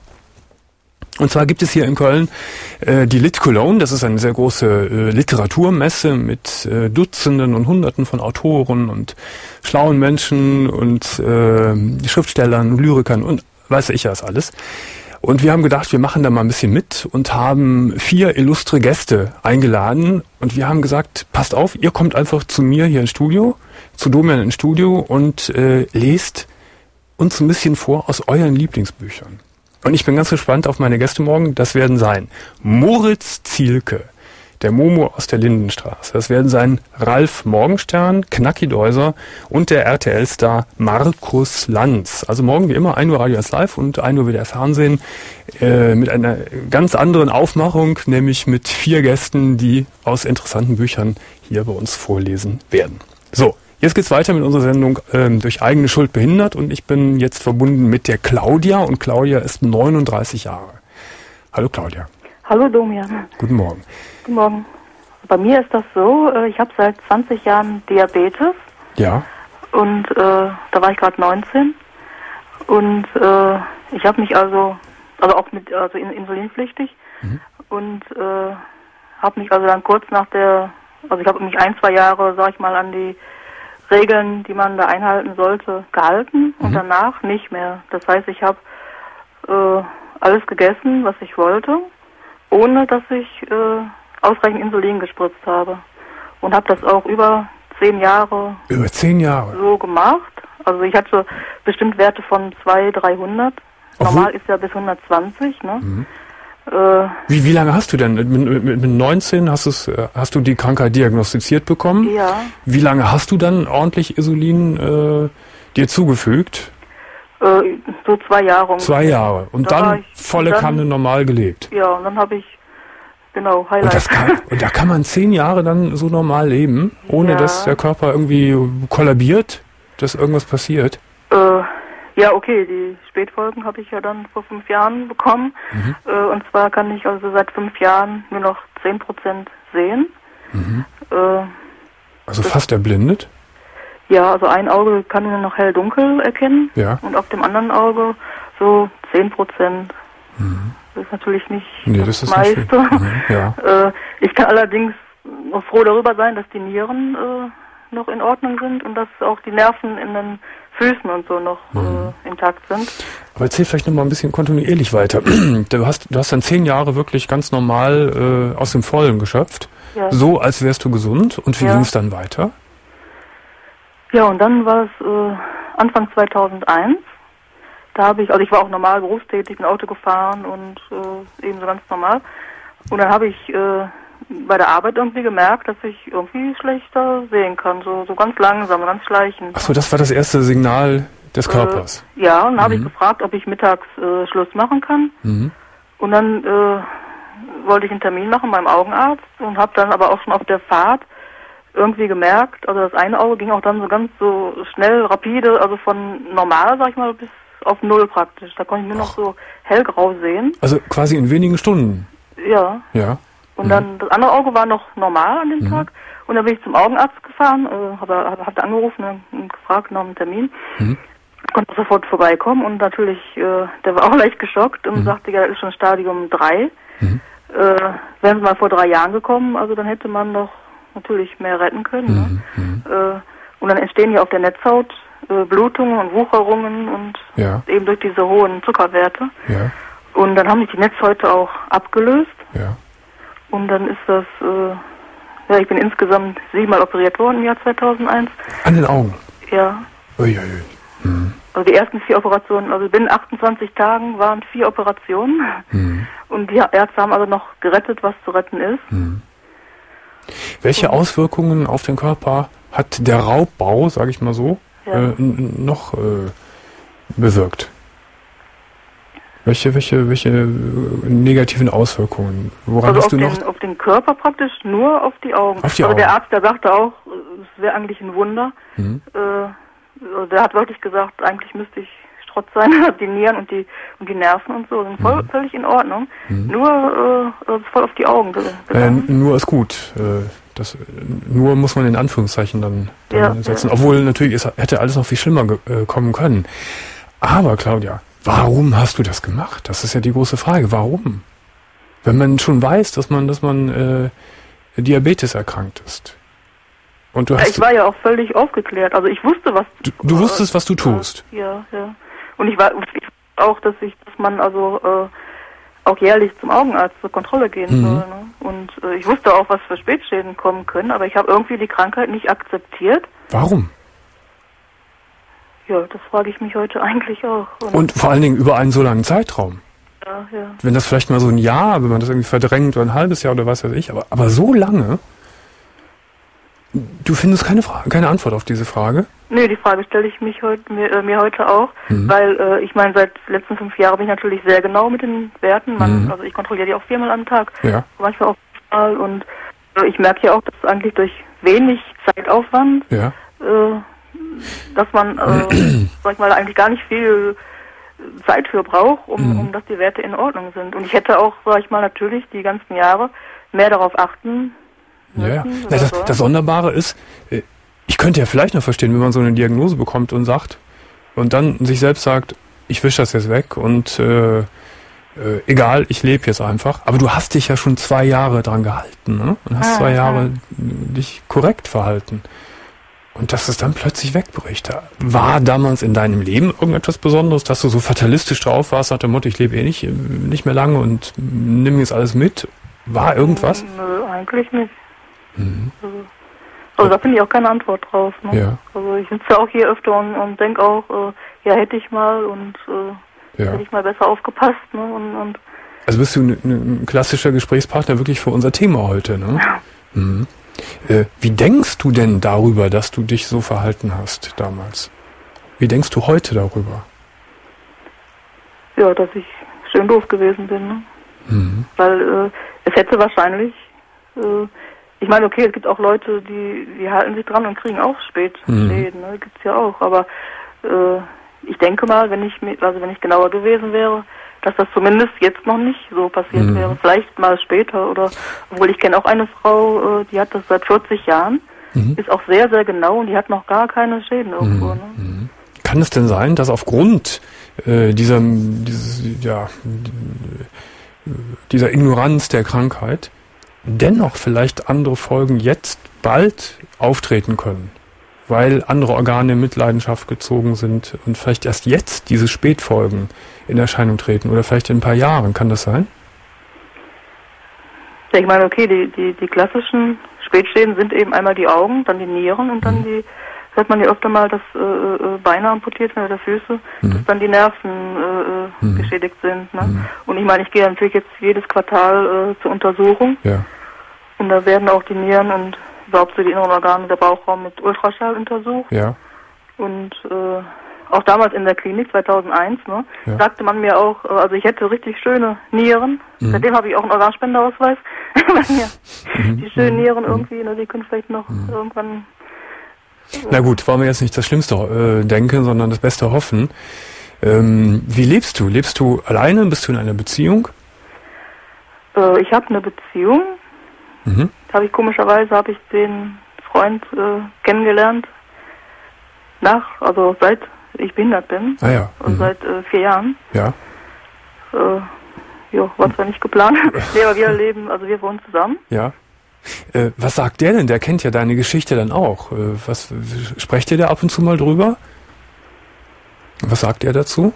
Und zwar gibt es hier in Köln die Lit Cologne. Das ist eine sehr große Literaturmesse mit Dutzenden und Hunderten von Autoren und schlauen Menschen und Schriftstellern, Lyrikern und weiß ich was alles. Und wir haben gedacht, wir machen da mal ein bisschen mit und haben 4 illustre Gäste eingeladen. Und wir haben gesagt, passt auf, ihr kommt einfach zu mir hier ins Studio, zu Domian ins Studio und lest uns ein bisschen vor aus euren Lieblingsbüchern. Und ich bin ganz gespannt auf meine Gäste morgen. Das werden sein Moritz Zielke, der Momo aus der Lindenstraße. Das werden sein Ralf Morgenstern, Knacki Deuser und der RTL-Star Markus Lanz. Also morgen wie immer 1 Uhr Radio 1 Live und 1 Uhr wieder Fernsehen mit einer ganz anderen Aufmachung, nämlich mit 4 Gästen, die aus interessanten Büchern hier bei uns vorlesen werden. So, jetzt geht's weiter mit unserer Sendung durch eigene Schuld behindert und ich bin jetzt verbunden mit der Claudia und Claudia ist 39 Jahre. Hallo Claudia. Hallo Domian. Guten Morgen. Guten Morgen. Bei mir ist das so, ich habe seit 20 Jahren Diabetes. Ja. Und da war ich gerade 19. Und ich habe mich also also auch insulinpflichtig. Und habe mich also dann kurz nach ich habe mich 1-2 Jahre, sag ich mal, an die Regeln, die man da einhalten sollte, gehalten und danach nicht mehr. Das heißt, ich habe alles gegessen, was ich wollte, ohne dass ich ausreichend Insulin gespritzt habe. Und habe das auch über 10 Jahre. Über 10 Jahre? So gemacht. Also ich hatte bestimmt Werte von 200-300. Normal ist ja bis 120, ne? Wie lange hast du denn? Mit 19 hast du die Krankheit diagnostiziert bekommen? Ja. Wie lange hast du dann ordentlich Insulin dir zugefügt? So 2 Jahre. 2 Jahre. Und dann volle Kanne normal gelebt? Ja, und dann habe ich, genau, Highlight. Und da kann man 10 Jahre dann so normal leben, ohne dass der Körper irgendwie kollabiert, dass irgendwas passiert? Ja, okay, die Spätfolgen habe ich ja dann vor 5 Jahren bekommen. Und zwar kann ich also seit 5 Jahren nur noch 10% sehen. Also fast erblindet? Ja, also ein Auge kann nur noch hell-dunkel erkennen. Ja. Und auf dem anderen Auge so 10%. Das ist natürlich nicht das meiste. Ja. Ich kann allerdings noch froh darüber sein, dass die Nieren noch in Ordnung sind und dass auch die Nerven in den Füßen und so noch intakt sind. Aber erzähl vielleicht noch mal ein bisschen kontinuierlich weiter. Du hast dann 10 Jahre wirklich ganz normal aus dem Vollen geschöpft, so als wärst du gesund. Und wie ging es dann weiter? Ja, und dann war es Anfang 2001. Da habe ich, also ich war auch normal berufstätig, ein Auto gefahren und ebenso ganz normal. Und dann habe ich bei der Arbeit irgendwie gemerkt, dass ich irgendwie schlechter sehen kann, so ganz langsam, ganz schleichend. Achso, das war das erste Signal des Körpers. Ja, und dann habe ich gefragt, ob ich mittags Schluss machen kann. Und dann wollte ich einen Termin machen beim Augenarzt und habe dann aber auch schon auf der Fahrt irgendwie gemerkt, also das eine Auge ging auch dann so ganz so schnell, rapide, also von normal, sag ich mal, bis auf 0 praktisch. Da konnte ich nur noch so hellgrau sehen. Also quasi in wenigen Stunden? Ja. Ja. Und dann, das andere Auge war noch normal an dem Tag. Und dann bin ich zum Augenarzt gefahren, habe angerufen und gefragt nach einem Termin. Konnte sofort vorbeikommen und natürlich, der war auch leicht geschockt und sagte, ja, das ist schon Stadium 3. Wären sie mal vor 3 Jahren gekommen, also dann hätte man noch natürlich mehr retten können. Und dann entstehen ja auf der Netzhaut Blutungen und Wucherungen und eben durch diese hohen Zuckerwerte. Ja. Und dann haben sich die Netzhäute auch abgelöst. Ja. Und dann ist das, ich bin insgesamt 7-mal operiert worden im Jahr 2001. An den Augen? Ja. Uiuiui. Also die ersten 4 Operationen, also binnen 28 Tagen waren 4 Operationen. Und die Ärzte haben also noch gerettet, was zu retten ist. Welche Auswirkungen auf den Körper hat der Raubbau, sage ich mal so, noch bewirkt? Welche negativen Auswirkungen? Woran also hast du noch? Auf den Körper praktisch, nur auf die Augen. Auf die Augen. Augen. Der Arzt, der sagte auch, es wäre eigentlich ein Wunder. Der hat wirklich gesagt, eigentlich müsste ich Strotz sein, die Nieren und die Nerven und so sind völlig in Ordnung. Nur voll auf die Augen. Nur ist gut. Nur muss man in Anführungszeichen dann setzen. Obwohl natürlich hätte alles noch viel schlimmer kommen können. Aber Claudia, warum hast du das gemacht? Das ist ja die große Frage. Warum? Wenn man schon weiß, dass man Diabetes erkrankt ist. Und ich war ja auch völlig aufgeklärt. Also ich wusste, was du wusstest, was du tust. Ja. Und ich weiß auch, dass man also auch jährlich zum Augenarzt zur Kontrolle gehen soll. Ne? Und ich wusste auch, was für Spätschäden kommen können, aber ich habe irgendwie die Krankheit nicht akzeptiert. Warum? Ja, das frage ich mich heute eigentlich auch. Und vor allen Dingen über einen so langen Zeitraum. Ja. Wenn das vielleicht mal so ein Jahr, wenn man das irgendwie verdrängt oder ein halbes Jahr oder was weiß ich, aber so lange? Du findest keine Antwort auf diese Frage? Nö, die Frage stelle ich mir heute auch, weil ich meine, seit den letzten 5 Jahren bin ich natürlich sehr genau mit den Werten. Also ich kontrolliere die auch 4-mal am Tag, manchmal auch 5-mal und ich merke ja auch, dass eigentlich durch wenig Zeitaufwand, dass man, sag ich mal, eigentlich gar nicht viel Zeit für braucht, um dass die Werte in Ordnung sind. Und ich hätte auch, sag ich mal, natürlich die ganzen Jahre mehr darauf achten. Ja. Das Sonderbare ist, ich könnte ja vielleicht noch verstehen, wenn man so eine Diagnose bekommt und dann sich selbst sagt, ich wische das jetzt weg und egal, ich lebe jetzt einfach. Aber du hast dich ja schon 2 Jahre dran gehalten, ne? Und hast 2 Jahre dich korrekt verhalten. Und dass es dann plötzlich wegbricht. War damals in deinem Leben irgendetwas Besonderes, dass du so fatalistisch drauf warst, nach dem Motto, ich lebe eh nicht mehr lange und nimm jetzt alles mit? War irgendwas? Nö, eigentlich nicht. Also da finde ich auch keine Antwort drauf. Ne? Ja. Also ich sitze auch hier öfter und denke auch, ja, hätte ich mal und hätte ich mal besser aufgepasst. Ne? Und also bist du ein klassischer Gesprächspartner wirklich für unser Thema heute, ne? Ja. Mhm. Wie denkst du denn darüber, dass du dich so verhalten hast damals? Wie denkst du heute darüber? Ja, dass ich schön doof gewesen bin. Ne? Weil es hätte wahrscheinlich, ich meine, okay, es gibt auch Leute, die halten sich dran und kriegen auch spät Schäden, ne? Gibt's ja auch. Aber ich denke mal, wenn ich genauer gewesen wäre, dass das zumindest jetzt noch nicht so passiert wäre. Vielleicht mal später oder, obwohl ich kenne auch eine Frau, die hat das seit 40 Jahren, ist auch sehr, sehr genau und die hat noch gar keine Schäden irgendwo. Ne? Kann es denn sein, dass aufgrund dieser Ignoranz der Krankheit dennoch vielleicht andere Folgen jetzt bald auftreten können? Weil andere Organe in Mitleidenschaft gezogen sind und vielleicht erst jetzt diese Spätfolgen in Erscheinung treten oder vielleicht in ein paar Jahren. Kann das sein? Ja, ich meine, okay, die klassischen Spätschäden sind eben einmal die Augen, dann die Nieren und dann hört man ja öfter mal, dass Beine amputiert werden oder Füße, dass dann die Nerven geschädigt sind. Ne? Und ich meine, ich gehe natürlich jetzt jedes Quartal zur Untersuchung. Ja. Und da werden auch die Nieren und überhaupt so die inneren Organe der Bauchraum mit Ultraschall untersucht. Ja. Und auch damals in der Klinik 2001, ne, sagte man mir auch, also ich hätte richtig schöne Nieren. Seitdem habe ich auch einen Organspenderausweis. Die schönen Nieren irgendwie, ne, die können vielleicht noch irgendwann... Na gut, wollen wir jetzt nicht das Schlimmste denken, sondern das Beste hoffen. Wie lebst du? Lebst du alleine? Bist du in einer Beziehung? Ich habe eine Beziehung. Da habe ich komischerweise den Freund kennengelernt, seit ich behindert bin. Ah ja. Und seit 4 Jahren. Ja. War zwar nicht geplant, aber wir wohnen zusammen. Ja. Was sagt der denn? Der kennt ja deine Geschichte dann auch. Sprecht ihr da ab und zu mal drüber? Was sagt er dazu?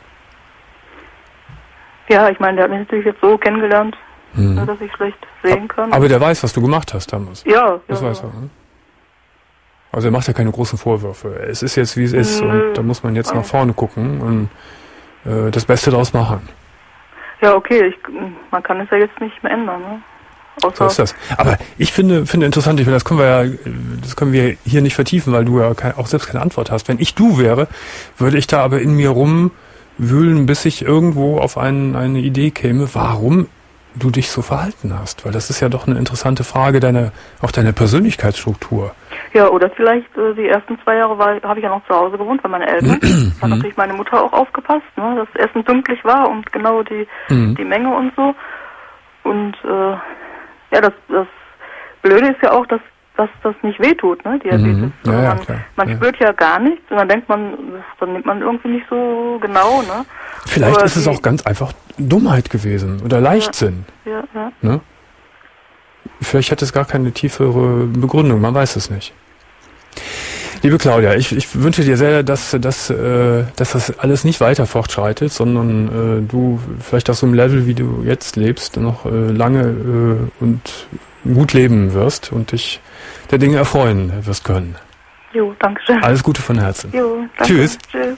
Ja, ich meine, der hat mich natürlich jetzt so kennengelernt, dass ich schlecht sehen kann. Aber der weiß, was du gemacht hast damals. Ja. Das weiß er. Ne? Also er macht ja keine großen Vorwürfe. Es ist jetzt, wie es ist und da muss man jetzt nach vorne gucken und das Beste draus machen. Ja, okay, man kann es ja jetzt nicht mehr ändern, ne? So ist das. Aber ich finde interessant, das können wir hier nicht vertiefen, weil du ja auch selbst keine Antwort hast. Wenn ich du wäre, würde ich da aber in mir rumwühlen, bis ich irgendwo auf eine Idee käme, warum du dich so verhalten hast. Weil das ist ja doch eine interessante Frage auch deiner Persönlichkeitsstruktur. Ja, oder vielleicht die ersten 2 Jahre habe ich ja noch zu Hause gewohnt bei meinen Eltern. Da hat natürlich meine Mutter auch aufgepasst, ne, dass Essen pünktlich war und genau die Menge und so. Und das Blöde ist ja auch, dass das nicht wehtut, ne, Diabetes. Man spürt ja gar nichts und dann denkt man, dann nimmt man irgendwie nicht so genau, ne. Vielleicht aber ist es auch ganz einfach Dummheit gewesen oder Leichtsinn. Ja. Ne? Vielleicht hat es gar keine tiefere Begründung, man weiß es nicht. Liebe Claudia, ich wünsche dir sehr, dass das alles nicht weiter fortschreitet, sondern du vielleicht auf so einem Level, wie du jetzt lebst, noch lange und gut leben wirst und dich der Dinge erfreuen wirst können. Jo, danke schön. Alles Gute von Herzen. Jo, danke. Tschüss. Tschüss.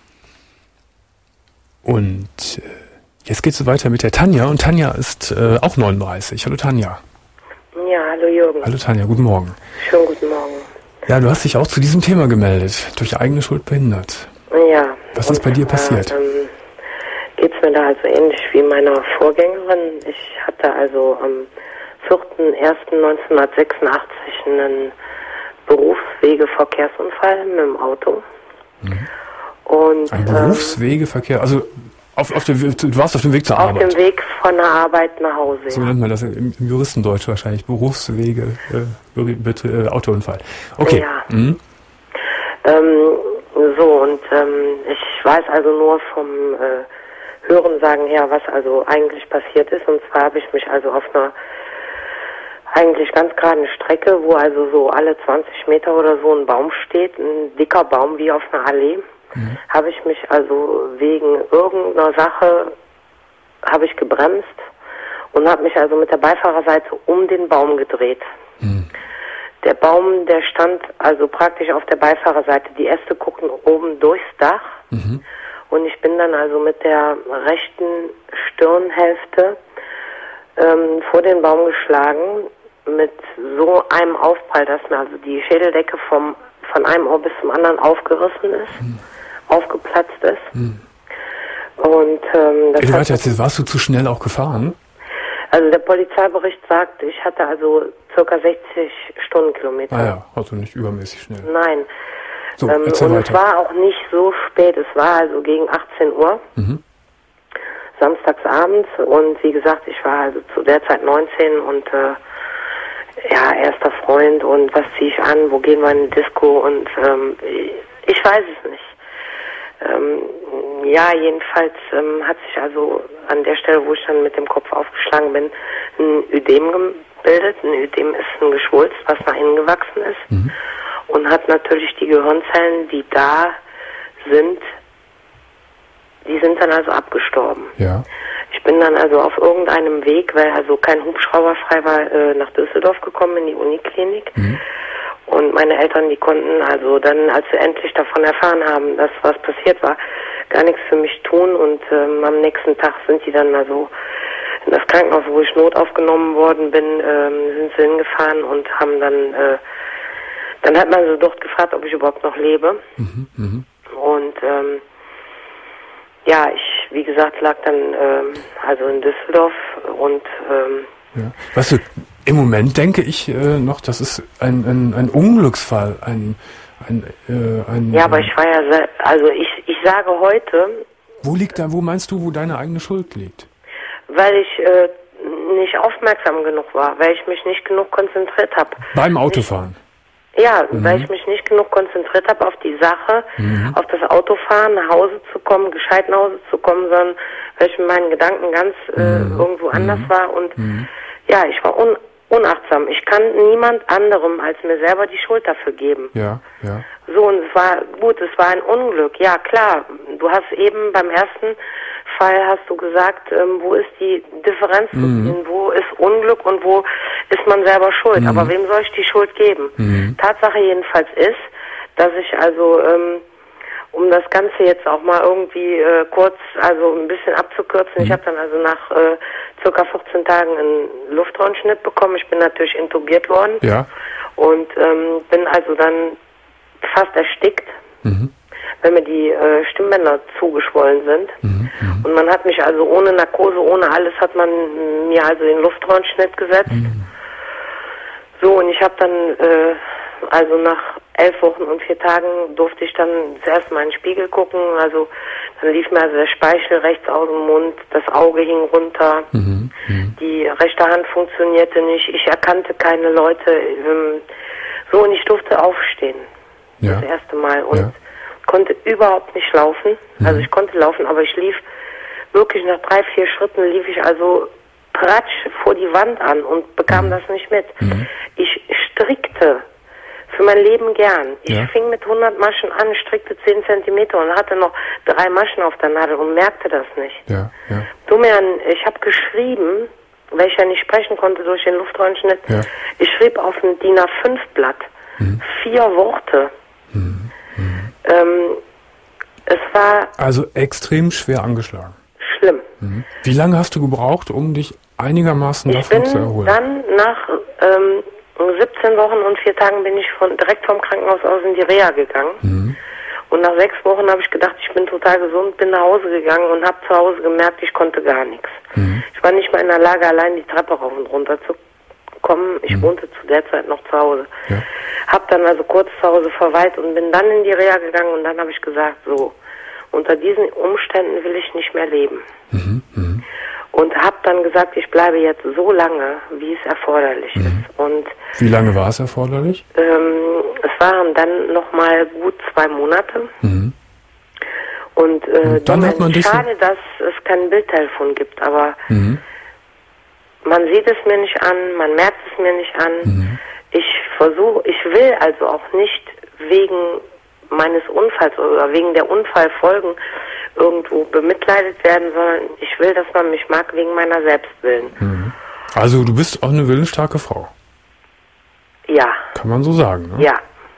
Und jetzt geht's weiter mit der Tanja und Tanja ist auch 39. Hallo Tanja. Ja, hallo Jürgen. Hallo Tanja, guten Morgen. Schönen guten Morgen. Ja, du hast dich auch zu diesem Thema gemeldet, durch eigene Schuld behindert. Ja. Was ist bei dir passiert? Geht's mir da also ähnlich wie meiner Vorgängerin. Ich hatte also am 4.1.1986 einen Berufswegeverkehrsunfall mit dem Auto. Und, ein Berufswegeverkehr, also du warst auf dem Weg zur Arbeit. Auf dem Weg von der Arbeit nach Hause. So nennt man das im Juristendeutsch wahrscheinlich. Berufswege, Autounfall. Okay. Ja. Ich weiß also nur vom Hörensagen her, was also eigentlich passiert ist. Und zwar habe ich mich also auf einer eigentlich ganz geraden Strecke, wo also so alle 20 Meter oder so ein Baum steht, ein dicker Baum wie auf einer Allee, habe ich mich also wegen irgendeiner Sache, habe ich gebremst und habe mich also mit der Beifahrerseite um den Baum gedreht. Der Baum, der stand also praktisch auf der Beifahrerseite. Die Äste gucken oben durchs Dach. Und ich bin dann also mit der rechten Stirnhälfte vor den Baum geschlagen, mit so einem Aufprall, dass mir also die Schädeldecke von einem Ohr bis zum anderen aufgerissen ist, aufgeplatzt ist. Und jetzt warst du zu schnell auch gefahren? Also der Polizeibericht sagt, ich hatte also ca. 60 Stundenkilometer. Ah ja, also nicht übermäßig schnell. Nein. So, und es war auch nicht so spät, es war also gegen 18 Uhr, samstagsabends, und wie gesagt, ich war also zu der Zeit 19 und erster Freund und was ziehe ich an, wo gehen wir in die Disco und ich weiß es nicht. Jedenfalls hat sich also an der Stelle, wo ich dann mit dem Kopf aufgeschlagen bin, ein Ödem gebildet. Ein Ödem ist ein Geschwulst, was nach innen gewachsen ist und hat natürlich die Gehirnzellen, die da sind, die sind dann also abgestorben. Ja. Ich bin dann also auf irgendeinem Weg, weil also kein Hubschrauber frei war, nach Düsseldorf gekommen in die Uniklinik. Und meine Eltern, die konnten also dann, als sie endlich davon erfahren haben, dass was passiert war, gar nichts für mich tun. Und am nächsten Tag sind die dann also in das Krankenhaus, wo ich notaufgenommen worden bin, sind sie hingefahren und haben dann hat man so dort gefragt, ob ich überhaupt noch lebe. Und ich, wie gesagt, lag dann also in Düsseldorf und Weißt du, im Moment denke ich noch, das ist ein Unglücksfall, aber ich war ja, also ich sage heute... Wo meinst du, wo deine eigene Schuld liegt? Weil ich nicht aufmerksam genug war, weil ich mich nicht genug konzentriert habe. Beim Autofahren? Weil ich mich nicht genug konzentriert habe auf die Sache, auf das Autofahren, nach Hause zu kommen, gescheit nach Hause zu kommen, sondern weil ich mit meinen Gedanken ganz irgendwo anders war und ich war unachtsam. Ich kann niemand anderem als mir selber die Schuld dafür geben. Ja. So, und es war gut, es war ein Unglück. Ja, klar, du hast eben beim ersten Fall hast du gesagt, wo ist die Differenz, wo ist Unglück und wo ist man selber schuld. Aber wem soll ich die Schuld geben? Tatsache jedenfalls ist, dass ich also, um das Ganze jetzt auch mal irgendwie kurz, also ein bisschen abzukürzen, ich habe dann also nach circa 14 Tagen einen Luftröhrenschnitt bekommen. Ich bin natürlich intubiert worden und bin also dann fast erstickt. Wenn mir die Stimmbänder zugeschwollen sind. Und man hat mich also ohne Narkose, ohne alles, hat man mir also den Luftröhrenschnitt gesetzt. So, und ich habe dann, also nach 11 Wochen und 4 Tagen durfte ich dann zuerst mal in den Spiegel gucken. Also dann lief mir also der Speichel rechts aus dem Mund, das Auge hing runter, die rechte Hand funktionierte nicht, ich erkannte keine Leute. So, und ich durfte aufstehen. Das erste Mal. Und konnte überhaupt nicht laufen. Also ich konnte laufen, aber ich lief wirklich nach 3, 4 Schritten lief ich also pratsch vor die Wand an und bekam das nicht mit. Ich strickte für mein Leben gern. Ich fing mit 100 Maschen an, strickte 10 Zentimeter und hatte noch 3 Maschen auf der Nadel und merkte das nicht. Domian, ich habe geschrieben, weil ich ja nicht sprechen konnte durch den Luftröhrenschnitt. Ich schrieb auf ein DIN A5-Blatt 4 Worte. Es war... Also extrem schwer angeschlagen. Schlimm. Wie lange hast du gebraucht, um dich einigermaßen davon zu erholen? Ich bin dann nach 17 Wochen und 4 Tagen bin ich direkt vom Krankenhaus aus in die Reha gegangen. Und nach 6 Wochen habe ich gedacht, ich bin total gesund, bin nach Hause gegangen und habe zu Hause gemerkt, ich konnte gar nichts. Ich war nicht mal in der Lage, allein die Treppe rauf und runter zu kommen. Ich wohnte zu der Zeit noch zu Hause. Hab dann also kurz zu Hause verweilt und bin dann in die Reha gegangen und dann habe ich gesagt, so, unter diesen Umständen will ich nicht mehr leben. Und habe dann gesagt, ich bleibe jetzt so lange, wie es erforderlich ist. Und wie lange war es erforderlich? Es waren dann nochmal gut 2 Monate. Und dann hat man schade, dass es kein Bildtelefon gibt, aber man sieht es mir nicht an, man merkt es mir nicht an. Ich will also auch nicht wegen meines Unfalls oder wegen der Unfallfolgen irgendwo bemitleidet werden, sondern ich will, dass man mich mag wegen meiner Selbstwillen. Also du bist auch eine willensstarke Frau. Ja. Kann man so sagen, ne? Ja.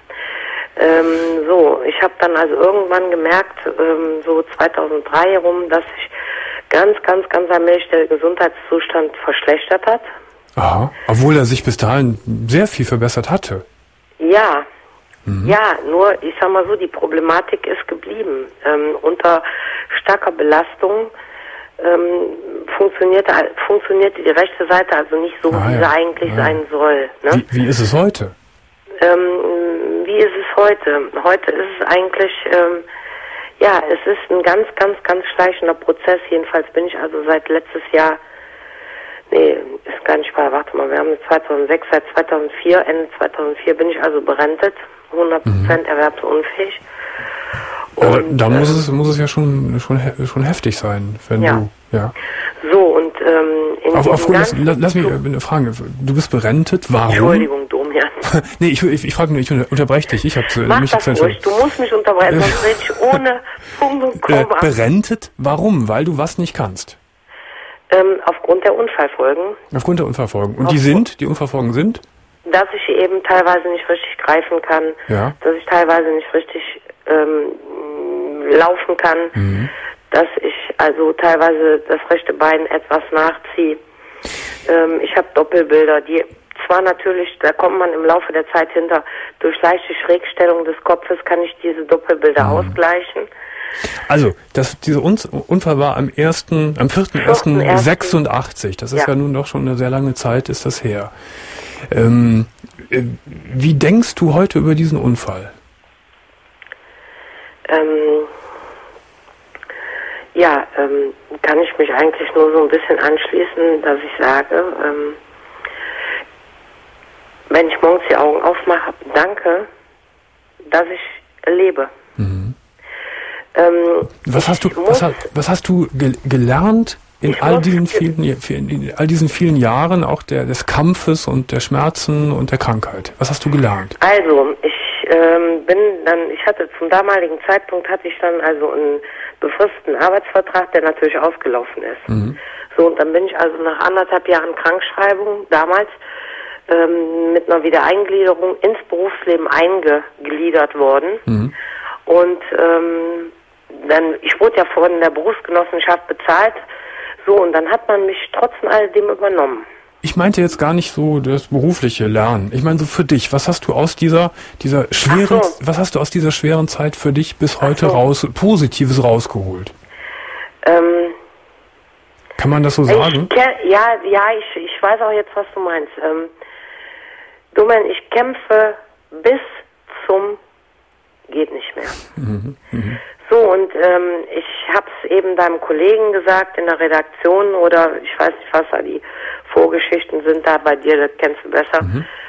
Ich habe dann also irgendwann gemerkt, so 2003 herum, dass sich ganz allmählich der Gesundheitszustand verschlechtert hat. Aha, obwohl er sich bis dahin sehr viel verbessert hatte. Ja. Ja, nur, ich sag mal so, die Problematik ist geblieben. Unter starker Belastung funktionierte die rechte Seite also nicht so, wie sie eigentlich sein soll. Ne? Wie ist es heute? Wie ist es heute? Heute ist es eigentlich, es ist ein ganz schleichender Prozess. Jedenfalls bin ich also seit letztes Jahr, ist gar nicht wahr, warte mal, wir haben 2006, seit 2004, Ende 2004 bin ich also berentet, 100% erwerbsunfähig. Und da muss es ja schon heftig sein, wenn du, ja. So, und lass mich fragen, du bist berentet, warum? Entschuldigung, Domian. Nee, ich frage nur, ich unterbreche dich. Mach das ruhig, du musst mich unterbrechen, sonst rede ich ohne Punkt und Komma. Berentet, warum? Weil du was nicht kannst? Aufgrund der Unfallfolgen. Aufgrund der Unfallfolgen. Und die Unfallfolgen sind? Dass ich eben teilweise nicht richtig greifen kann, dass ich teilweise nicht richtig laufen kann, dass ich also teilweise das rechte Bein etwas nachziehe. Ich habe Doppelbilder, die zwar natürlich, da kommt man im Laufe der Zeit hinter, durch leichte Schrägstellung des Kopfes kann ich diese Doppelbilder ausgleichen. Also, dieser Unfall war am 4.1.86. Das ist ja nun doch schon eine sehr lange Zeit, ist das her. Wie denkst du heute über diesen Unfall? Kann ich mich eigentlich nur so ein bisschen anschließen, dass ich sage, wenn ich morgens die Augen aufmache, danke, dass ich lebe. Was hast du gelernt in all diesen vielen Jahren auch des Kampfes und der Schmerzen und der Krankheit? Was hast du gelernt? Also, ich hatte zum damaligen Zeitpunkt also einen befristeten Arbeitsvertrag, der natürlich ausgelaufen ist. So, und dann bin ich also nach 1,5 Jahren Krankschreibung damals mit einer Wiedereingliederung ins Berufsleben eingegliedert worden. Und ich wurde ja von der Berufsgenossenschaft bezahlt, so, und dann hat man mich trotz alledem übernommen. Ich meinte jetzt gar nicht so das berufliche Lernen. Ich meine so für dich, was hast du aus dieser schweren Zeit für dich bis heute Positives rausgeholt? Kann man das so sagen? Ich weiß auch jetzt, was du meinst. Domian, ich kämpfe bis zum geht nicht mehr. So, und ich habe es eben deinem Kollegen gesagt in der Redaktion, oder ich weiß nicht, was da die Vorgeschichten sind da bei dir, das kennst du besser.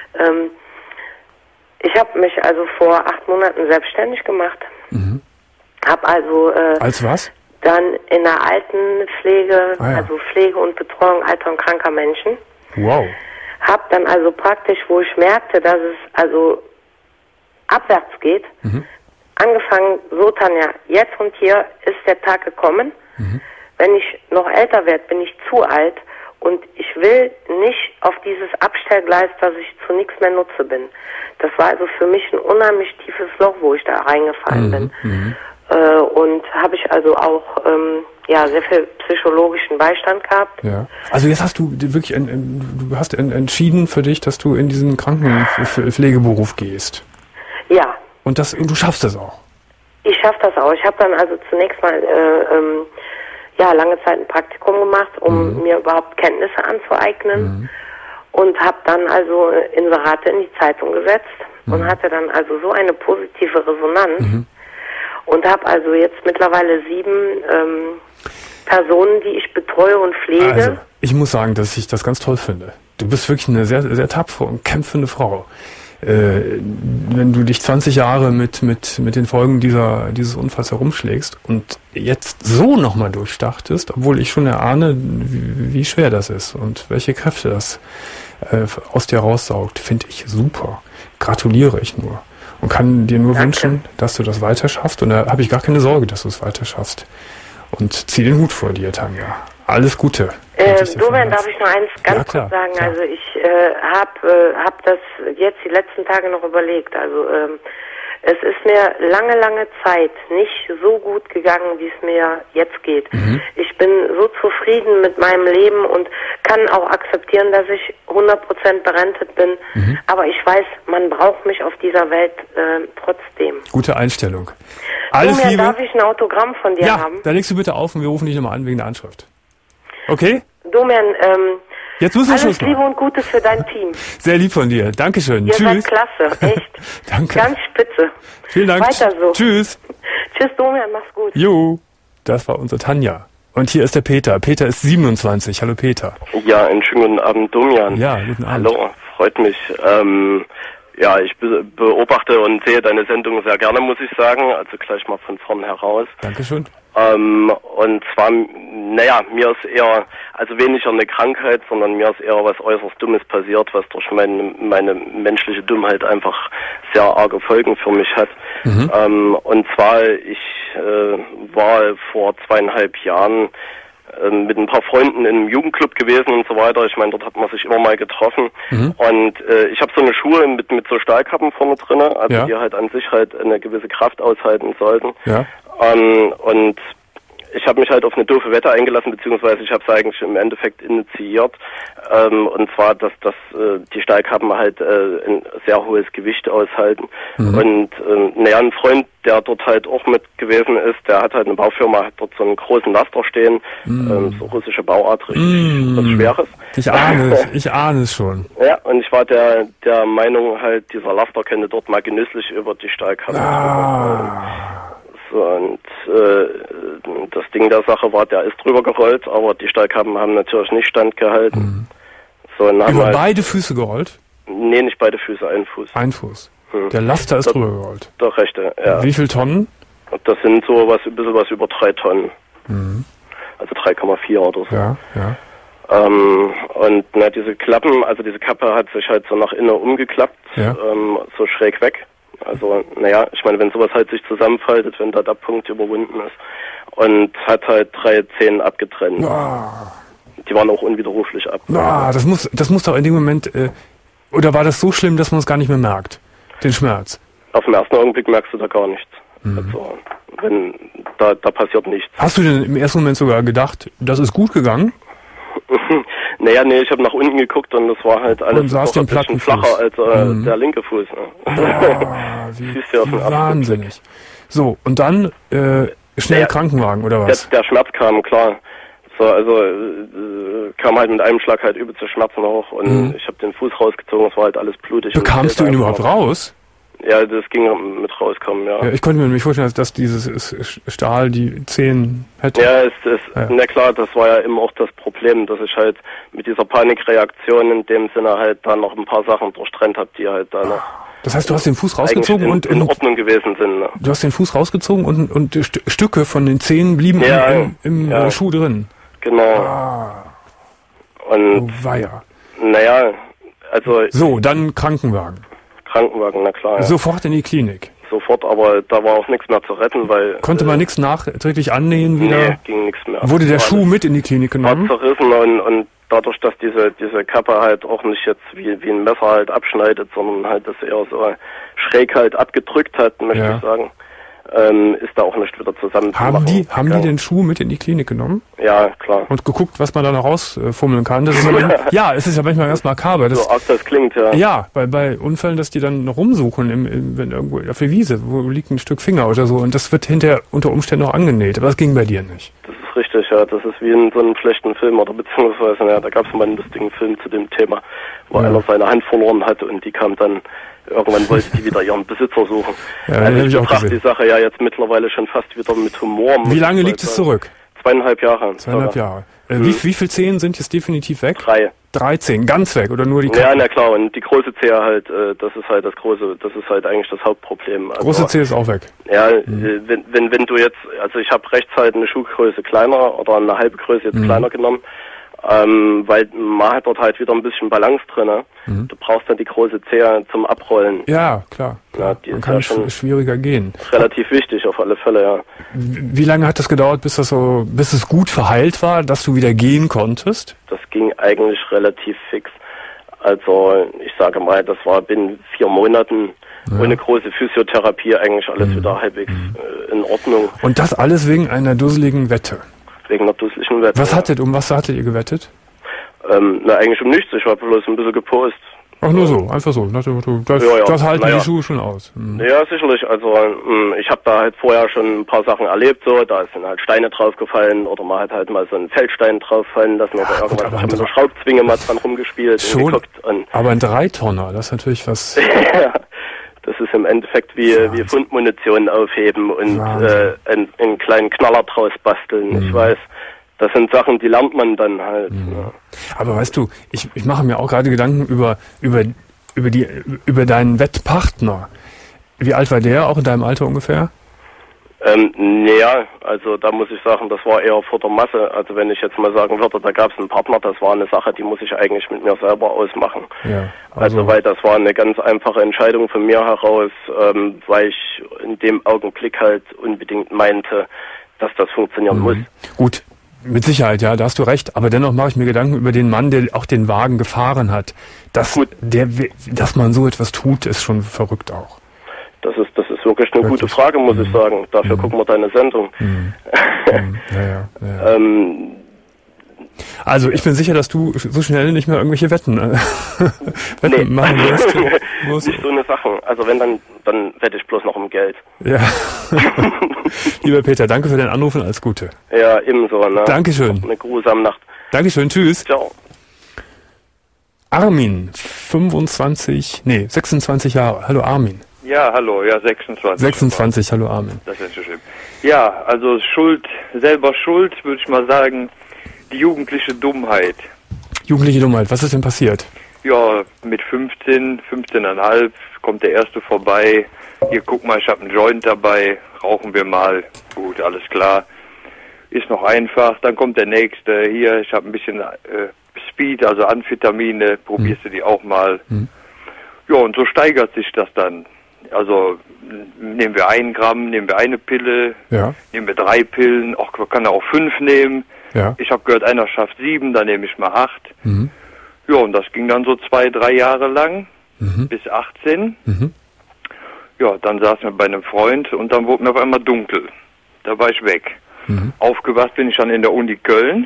Ich habe mich also vor 8 Monaten selbstständig gemacht. Habe also als was? Dann in der Altenpflege, also Pflege und Betreuung alter und kranker Menschen. Wow. Habe dann also praktisch, wo ich merkte, dass es also abwärts geht, angefangen, so Tanja, jetzt und hier ist der Tag gekommen. Wenn ich noch älter werde, bin ich zu alt und ich will nicht auf dieses Abstellgleis, dass ich zu nichts mehr Nutze bin. Das war also für mich ein unheimlich tiefes Loch, wo ich da reingefallen bin. Und habe ich also auch sehr viel psychologischen Beistand gehabt. Ja. Also jetzt hast du wirklich entschieden für dich, dass du in diesen Krankenpflegeberuf gehst. Ja. Und du schaffst das auch? Ich schaffe das auch. Ich habe dann also zunächst mal lange Zeit ein Praktikum gemacht, um mir überhaupt Kenntnisse anzueignen. Und habe dann also Inserate in die Zeitung gesetzt und hatte dann also so eine positive Resonanz. Und habe also jetzt mittlerweile 7 Personen, die ich betreue und pflege. Also, ich muss sagen, dass ich das ganz toll finde. Du bist wirklich eine sehr, sehr tapfere und kämpfende Frau. wenn du dich 20 Jahre mit den Folgen dieses Unfalls herumschlägst und jetzt so nochmal durchstartest, obwohl ich schon erahne, wie schwer das ist und welche Kräfte das aus dir raussaugt, finde ich super. Gratuliere ich nur. Und kann dir nur wünschen, dass du das weiter schaffst. Und da habe ich gar keine Sorge, dass du es weiter schaffst. Und zieh den Hut vor dir, Tanja. Alles Gute. Domian, darf ich noch eins ganz kurz sagen? Klar. Also ich hab das jetzt die letzten Tage noch überlegt. Also es ist mir lange Zeit nicht so gut gegangen, wie es mir jetzt geht. Mhm. Ich bin so zufrieden mit meinem Leben und kann auch akzeptieren, dass ich 100% berentet bin. Mhm. Aber ich weiß, man braucht mich auf dieser Welt trotzdem. Gute Einstellung. Alles Domian, Liebe. darf ich ein Autogramm von dir haben? Ja, da legst du bitte auf und wir rufen dich nochmal an wegen der Anschrift. Okay? Domian, jetzt müssen wir alles Schluss machen. Liebe und Gute für dein Team. Sehr lieb von dir. Dankeschön. Ihr Tschüss. seid klasse, echt. Danke. Ganz spitze. Vielen Dank. Weiter so. Tschüss. Tschüss, Domian, mach's gut. Jo, das war unsere Tanja. Und hier ist der Peter. Peter ist 27. Hallo Peter. Ja, einen schönen guten Abend, Domian. Ja, guten Abend. Hallo, freut mich. Ja, ich beobachte und sehe deine Sendung sehr gerne, muss ich sagen. Also gleich mal von vorn heraus. Dankeschön. Und zwar, naja, mir ist eher, also weniger eine Krankheit, sondern mir ist eher was äußerst Dummes passiert, was durch meine menschliche Dummheit einfach sehr arge Folgen für mich hat. Mhm. Und zwar, ich war vor 2,5 Jahren mit ein paar Freunden in einem Jugendclub gewesen und so weiter. Ich meine, dort hat man sich immer mal getroffen. Mhm. Und ich habe so eine Schuhe mit so Stahlkappen vorne drinne, also die halt an sich halt eine gewisse Kraft aushalten sollten. Ja. Und ich habe mich halt auf eine doofe Wette eingelassen, beziehungsweise ich habe es eigentlich im Endeffekt initiiert. Und zwar, dass die Stahlkappen halt ein sehr hohes Gewicht aushalten. Mhm. Und naja, ein Freund, der dort halt auch mit gewesen ist, der hat halt eine Baufirma, hat dort so einen großen Laster stehen, so russische Bauart, richtig was Schweres. Ich ahne es schon. Ja, und ich war der Meinung halt, dieser Laster könnte dort mal genüsslich über die Stahlkappen. So, und das Ding der Sache war, der ist drüber gerollt, aber die Stahlkappen haben natürlich nicht standgehalten. Mhm. So, über beide Füße gerollt? Nee, nicht beide Füße, ein Fuß. Ein Fuß. Der Laster ist drüber gerollt? Der rechte, ja. Wie viel Tonnen? Das sind so ein bisschen was über 3 Tonnen. Mhm. Also 3,4 oder so. Ja, ja. Und na, diese Klappen, also diese Kappe hat sich halt so nach innen umgeklappt, so schräg weg. Also, naja, ich meine, wenn sowas halt sich zusammenfaltet, wenn da der Punkt überwunden ist. Und hat halt 3 Zähne abgetrennt. Ah. Die waren auch unwiderruflich ab. Ah, das muss doch in dem Moment, oder war das so schlimm, dass man es gar nicht mehr merkt? Den Schmerz? Auf den ersten Augenblick merkst du da gar nichts. Mhm. Also, wenn, da passiert nichts. Hast du denn im ersten Moment sogar gedacht, das ist gut gegangen? Naja, nee, ich habe nach unten geguckt und das war halt alles ein bisschen flacher als der linke Fuß. Wie wahnsinnig. So, und dann schnell Krankenwagen, oder was? Der Schmerz kam, klar. So, also kam halt mit einem Schlag halt übelste Schmerzen hoch und ich habe den Fuß rausgezogen, es war halt alles blutig. Bekamst du ihn überhaupt raus? Ja, das ging mit rauskommen, ja. Ich konnte mir nicht vorstellen, dass dieses Stahl die Zehen hätte. Ja, na klar, das war ja immer auch das Problem, dass ich halt mit dieser Panikreaktion in dem Sinne halt da noch ein paar Sachen durchtrennt habe, die halt da noch... Das heißt, du hast den Fuß rausgezogen und in Ordnung gewesen sind. Ne? Du hast den Fuß rausgezogen und Stücke von den Zehen blieben im Schuh drin. Genau. Und oh weia. Naja, also... So, dann Krankenwagen, na klar. Ja. Sofort in die Klinik. Sofort, aber da war auch nichts mehr zu retten, weil... Konnte man nichts nachträglich annähen wieder? Nee, ging nichts mehr. Wurde der Schuh mit in die Klinik genommen? War zerrissen und dadurch, dass diese Kappe halt auch nicht jetzt wie ein Messer halt abschneidet, sondern halt das eher so schräg halt abgedrückt hat, möchte ich sagen, ist da auch nicht wieder zusammen zu machen. Haben die den Schuh mit in die Klinik genommen? Ja, klar. Und geguckt, was man da noch rausfummeln kann? Das ist es ist ja manchmal ganz makaber. So arg das klingt, ja. Ja, bei Unfällen, dass die dann noch rumsuchen, wenn irgendwo auf der Wiese, wo liegt ein Stück Finger oder so, und das wird hinterher unter Umständen noch angenäht. Aber das ging bei dir nicht. Das ist richtig, ja. Das ist wie in so einem schlechten Film, oder beziehungsweise, ja, da gab es mal einen lustigen Film zu dem Thema, wo einer seine Hand verloren hatte und die kam dann... Irgendwann wollte die wieder ihren Besitzer suchen. Ja, also ich betrachte die Sache ja jetzt mittlerweile schon fast wieder mit Humor. Wie lange liegt es zurück? 2,5 Jahre. 2,5 Jahre. Wie viel Zehen sind jetzt definitiv weg? 3. 3 Zehen, ganz weg oder nur die Kappen? Ja, na klar, und die große Zehe halt, das ist halt eigentlich das Hauptproblem. Also, große Zehe ist auch weg. Ja, wenn du jetzt, also ich habe rechts halt eine Schuhgröße kleiner oder eine halbe Größe jetzt kleiner genommen, weil man hat dort halt wieder ein bisschen Balance drin. Ne? Du brauchst dann die große Zehe zum Abrollen. Ja, klar. Ja, die man kann ja schon schwieriger gehen. Relativ wichtig auf alle Fälle, ja. Wie lange hat das gedauert, bis es gut verheilt war, dass du wieder gehen konntest? Das ging eigentlich relativ fix. Also ich sage mal, das war binnen 4 Monaten ohne große Physiotherapie eigentlich alles wieder halbwegs in Ordnung. Und das alles wegen einer dusseligen Wette? Wegen einer dusseligen Wette. Was hattet ihr gewettet? Eigentlich um nichts. Ich war bloß ein bisschen gepostet. Ach, nur so, einfach so. Das halten die Schuhe schon aus. Ja, sicherlich. Also ich habe da halt vorher schon ein paar Sachen erlebt, so. Da sind halt Steine draufgefallen oder man hat halt mal so einen Feldstein drauffallen lassen oder irgendwas. Ich habe mit so Schraubzwinge mal dran rumgespielt. Schon, aber ein 3-Tonner, das ist natürlich was... Ja, das ist im Endeffekt wie Fundmunition aufheben und einen kleinen Knaller draus basteln. Ich weiß, das sind Sachen, die lernt man dann halt. Ja. Aber weißt du, ich mache mir auch gerade Gedanken über deinen Wettpartner. Wie alt war der, auch in deinem Alter ungefähr? Ja, also da muss ich sagen, das war eher vor der Masse. Also wenn ich jetzt mal sagen würde, da gab es einen Partner, das war eine Sache, die muss ich eigentlich mit mir selber ausmachen. Ja, also weil das war eine ganz einfache Entscheidung von mir heraus, weil ich in dem Augenblick halt unbedingt meinte, dass das funktionieren muss. Gut, mit Sicherheit, ja, da hast du recht. Aber dennoch mache ich mir Gedanken über den Mann, der auch den Wagen gefahren hat. Dass man so etwas tut, ist schon verrückt auch. Das ist wirklich eine gute Frage, muss ich sagen. Dafür gucken wir deine Sendung. Ja. Also ich bin sicher, dass du so schnell nicht mehr irgendwelche Wetten machen wirst. Nicht so eine Sache. Also wenn, dann wette ich bloß noch um Geld. Ja. Lieber Peter, danke für deinen Anruf und alles Gute. Ja, ebenso. Ne? Dankeschön. Eine grusame Nacht. Dankeschön, tschüss. Ciao. Armin, 26 Jahre. Hallo Armin. Ja, hallo, 26. 26, hallo Armin. Das ist so schön. Ja, also selber schuld, würde ich mal sagen, die jugendliche Dummheit. Jugendliche Dummheit, was ist denn passiert? Ja, mit 15,5 kommt der Erste vorbei. Hier, guck mal, ich habe einen Joint dabei, rauchen wir mal. Gut, alles klar. Ist noch einfach. Dann kommt der Nächste. Hier, ich habe ein bisschen Speed, also Amphetamine, probierst du die auch mal. Ja, und so steigert sich das dann. Also nehmen wir 1 Gramm, nehmen wir eine Pille, nehmen wir 3 Pillen, auch man kann auch 5 nehmen. Ja. Ich habe gehört, einer schafft 7, dann nehme ich mal 8. Ja, und das ging dann so 2-3 Jahre lang, bis 18. Ja, dann saßen wir bei einem Freund und dann wurde mir auf einmal dunkel. Da war ich weg. Aufgewacht bin ich dann in der Uni Köln.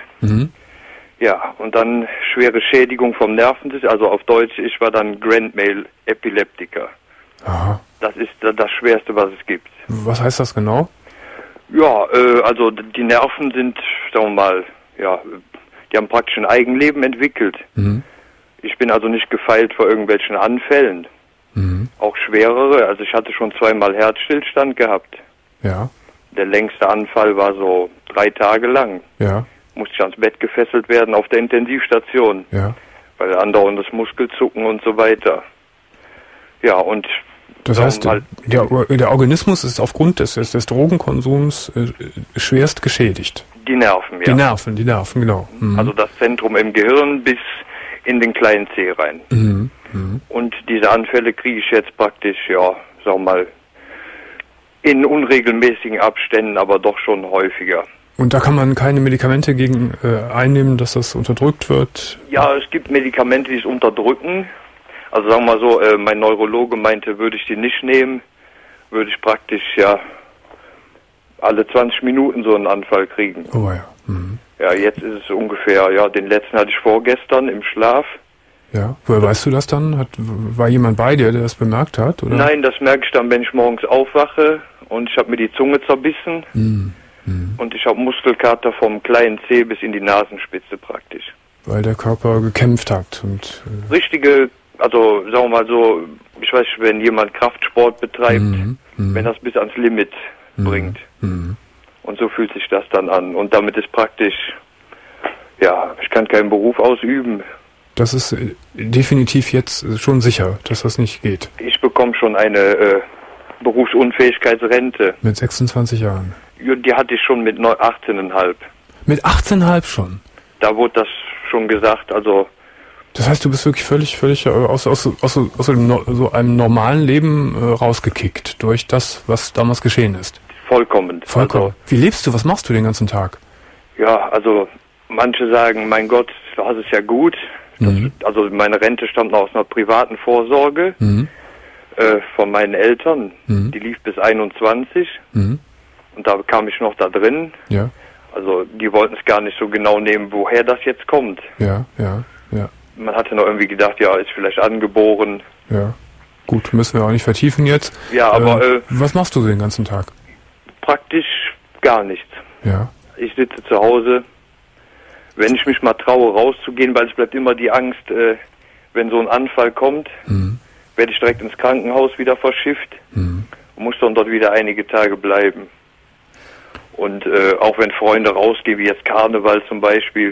Ja, und dann schwere Schädigung vom Nervensystem, also auf Deutsch, ich war dann Grand Mal Epileptiker. Aha. Das ist das Schwerste, was es gibt. Was heißt das genau? Ja, also die Nerven sind, sagen wir mal, ja, die haben praktisch ein Eigenleben entwickelt. Ich bin also nicht gefeilt vor irgendwelchen Anfällen. Auch schwerere, also ich hatte schon 2-mal Herzstillstand gehabt. Ja. Der längste Anfall war so 3 Tage lang. Ja. Musste ich ans Bett gefesselt werden auf der Intensivstation. Ja. Weil andauerndes Muskelzucken und so weiter. Ja, und das heißt, der Organismus ist aufgrund des Drogenkonsums schwerst geschädigt. Die Nerven, ja. Die Nerven, genau. Also das Zentrum im Gehirn bis in den kleinen Zeh rein. Und diese Anfälle kriege ich jetzt praktisch, ja, sagen wir mal, in unregelmäßigen Abständen, aber doch schon häufiger. Und da kann man keine Medikamente gegen einnehmen, dass das unterdrückt wird? Ja, es gibt Medikamente, die es unterdrücken. Also sagen wir mal so, mein Neurologe meinte, würde ich die nicht nehmen, würde ich praktisch ja alle 20 Minuten so einen Anfall kriegen. Oh ja. Ja, jetzt ist es ungefähr, ja, den letzten hatte ich vorgestern im Schlaf. Ja, woher weißt du das dann? War jemand bei dir, der das bemerkt hat? Oder? Nein, das merke ich dann, wenn ich morgens aufwache und ich habe mir die Zunge zerbissen und ich habe Muskelkater vom kleinen Zeh bis in die Nasenspitze praktisch. Weil der Körper gekämpft hat und... Richtige, also sagen wir mal so, ich weiß nicht, wenn jemand Kraftsport betreibt, wenn das bis ans Limit bringt. Und so fühlt sich das dann an. Und damit ist praktisch, Ja, ich kann keinen Beruf ausüben. Das ist definitiv jetzt schon sicher, dass das nicht geht. Ich bekomme schon eine Berufsunfähigkeitsrente. Mit 26 Jahren? Ja, die hatte ich schon mit 18,5. Mit 18,5 schon? Da wurde das schon gesagt, also... Das heißt, du bist wirklich völlig aus so einem normalen Leben rausgekickt durch das, was damals geschehen ist? Vollkommen. Also, wie lebst du? Was machst du den ganzen Tag? Ja, also manche sagen, mein Gott, du hast es ja gut. Also meine Rente stammt noch aus einer privaten Vorsorge von meinen Eltern. Die lief bis 21 und da kam ich noch da drin. Ja. Also die wollten es gar nicht so genau nehmen, woher das jetzt kommt. Ja. Man hatte noch irgendwie gedacht, ja, ist vielleicht angeboren. Ja. Gut, müssen wir auch nicht vertiefen jetzt. Ja, aber... was machst du den ganzen Tag? Praktisch gar nichts. Ja. Ich sitze zu Hause. Wenn ich mich mal traue, rauszugehen, weil es bleibt immer die Angst, wenn so ein Anfall kommt, werde ich direkt ins Krankenhaus wieder verschifft und muss dann dort wieder einige Tage bleiben. Und auch wenn Freunde rausgehen, wie jetzt Karneval zum Beispiel,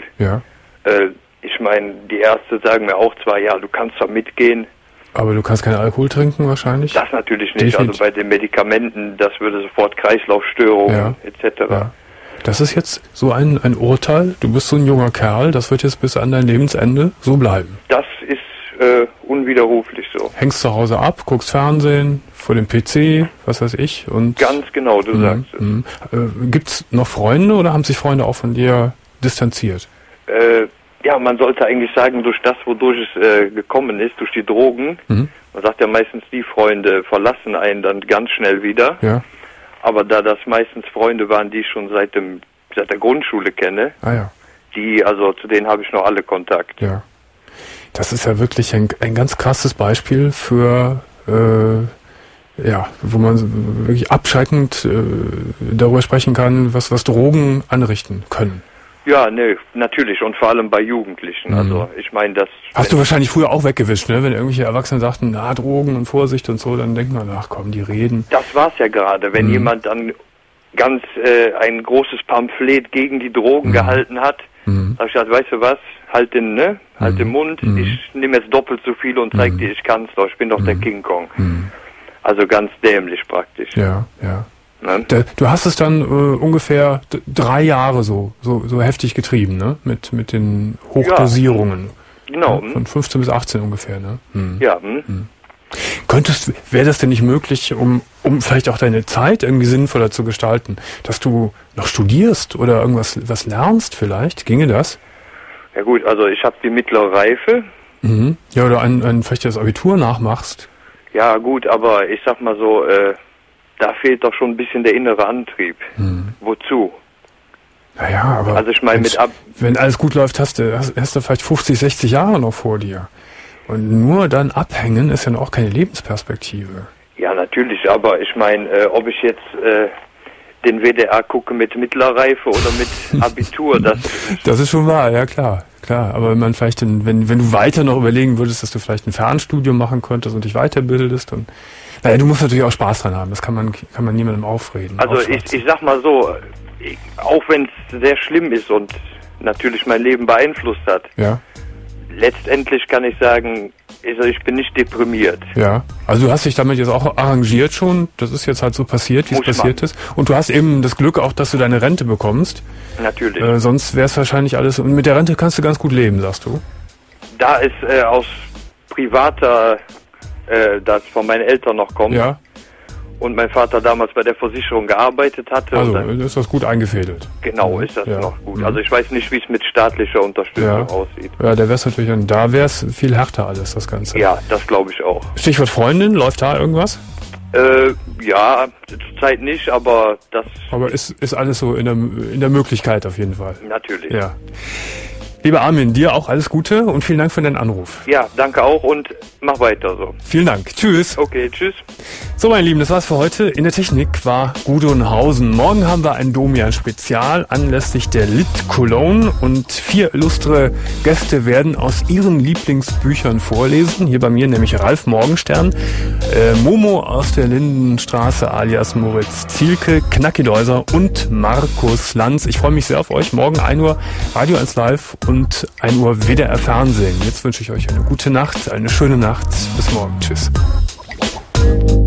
ich meine, die Ärzte sagen mir auch zwar, ja, du kannst zwar mitgehen. Aber du kannst keinen Alkohol trinken wahrscheinlich? Das natürlich nicht. Definitiv. Also bei den Medikamenten, das würde sofort Kreislaufstörungen etc. Ja. Das ist jetzt so ein Urteil, du bist so ein junger Kerl, das wird jetzt bis an dein Lebensende so bleiben. Das ist unwiderruflich so. Hängst zu Hause ab, guckst Fernsehen, vor dem PC, was weiß ich. Und ganz genau, du sagst es. Gibt's noch Freunde oder haben sich Freunde auch von dir distanziert? Ja, man sollte eigentlich sagen, durch das, wodurch es gekommen ist, durch die Drogen, man sagt ja meistens, die Freunde verlassen einen dann ganz schnell wieder. Ja. Aber da das meistens Freunde waren, die ich schon seit der Grundschule kenne, zu denen habe ich noch alle Kontakt. Ja. Das ist ja wirklich ein ganz krasses Beispiel für, wo man wirklich abschreckend darüber sprechen kann, was Drogen anrichten können. Ja, ne, natürlich und vor allem bei Jugendlichen. Also ich meine, das... Hast du wahrscheinlich früher auch weggewischt, ne? Wenn irgendwelche Erwachsene sagten, na, Drogen und Vorsicht und so, dann denkt man, ach komm, die reden. Das war's ja gerade, wenn jemand dann ganz ein großes Pamphlet gegen die Drogen gehalten hat, habe ich gesagt, weißt du was, halt den Mund, ich nehme jetzt doppelt so viel und zeig dir, ich kann's doch, ich bin doch der King Kong. Also ganz dämlich praktisch. Ja. Du hast es dann ungefähr 3 Jahre so heftig getrieben, ne? Mit den Hochdosierungen. Ja, genau. Von 15 bis 18 ungefähr, ne? Ja. Wäre das denn nicht möglich, um vielleicht auch deine Zeit irgendwie sinnvoller zu gestalten, dass du noch studierst oder was lernst vielleicht? Ginge das? Ja gut, also ich habe die mittlere Reife. Ja, oder vielleicht das Abitur nachmachst. Ja gut, aber ich sag mal so, da fehlt doch schon ein bisschen der innere Antrieb. Wozu? Naja, aber also ich meine, wenn alles gut läuft, hast du vielleicht 50, 60 Jahre noch vor dir. Und nur dann abhängen ist ja noch auch keine Lebensperspektive. Ja, natürlich, aber ich meine, ob ich jetzt den WDR gucke mit mittlerer Reife oder mit Abitur, das ist schon wahr, ja klar. Aber wenn man vielleicht, wenn du weiter noch überlegen würdest, dass du vielleicht ein Fernstudium machen könntest und dich weiterbildest und du musst natürlich auch Spaß dran haben, das kann man niemandem aufreden. Also ich sag mal so, auch wenn es sehr schlimm ist und natürlich mein Leben beeinflusst hat, letztendlich kann ich sagen, ich bin nicht deprimiert. Ja, also du hast dich damit jetzt auch arrangiert schon, das ist jetzt halt so passiert, wie es passiert ist. Und du hast eben das Glück auch, dass du deine Rente bekommst. Natürlich. Sonst wäre es wahrscheinlich alles, und mit der Rente kannst du ganz gut leben, sagst du? Da es aus privater, das von meinen Eltern noch kommt, und mein Vater damals bei der Versicherung gearbeitet hatte. Also ist das gut eingefädelt. Genau, ist das noch gut. Also ich weiß nicht, wie es mit staatlicher Unterstützung aussieht. Ja, da wäre es viel härter alles, das Ganze. Ja, das glaube ich auch. Stichwort Freundin, läuft da irgendwas? Ja, zurzeit nicht, aber das... Aber ist alles so in der Möglichkeit auf jeden Fall. Natürlich. Ja. Lieber Armin, dir auch alles Gute und vielen Dank für deinen Anruf. Ja, danke auch und mach weiter so. Vielen Dank. Tschüss. Okay, tschüss. So, meine Lieben, das war's für heute. In der Technik war Gudrun Hausen. Morgen haben wir ein Domian-Spezial anlässlich der Lit Cologne und 4 illustre Gäste werden aus ihren Lieblingsbüchern vorlesen. Hier bei mir nämlich Ralf Morgenstern, Momo aus der Lindenstraße alias Moritz Zielke, Knacki Deuser und Markus Lanz. Ich freue mich sehr auf euch. Morgen 1 Uhr Radio 1 Live und 1 Uhr WDR Fernsehen. Jetzt wünsche ich euch eine gute Nacht, eine schöne Nacht. Bis morgen. Tschüss.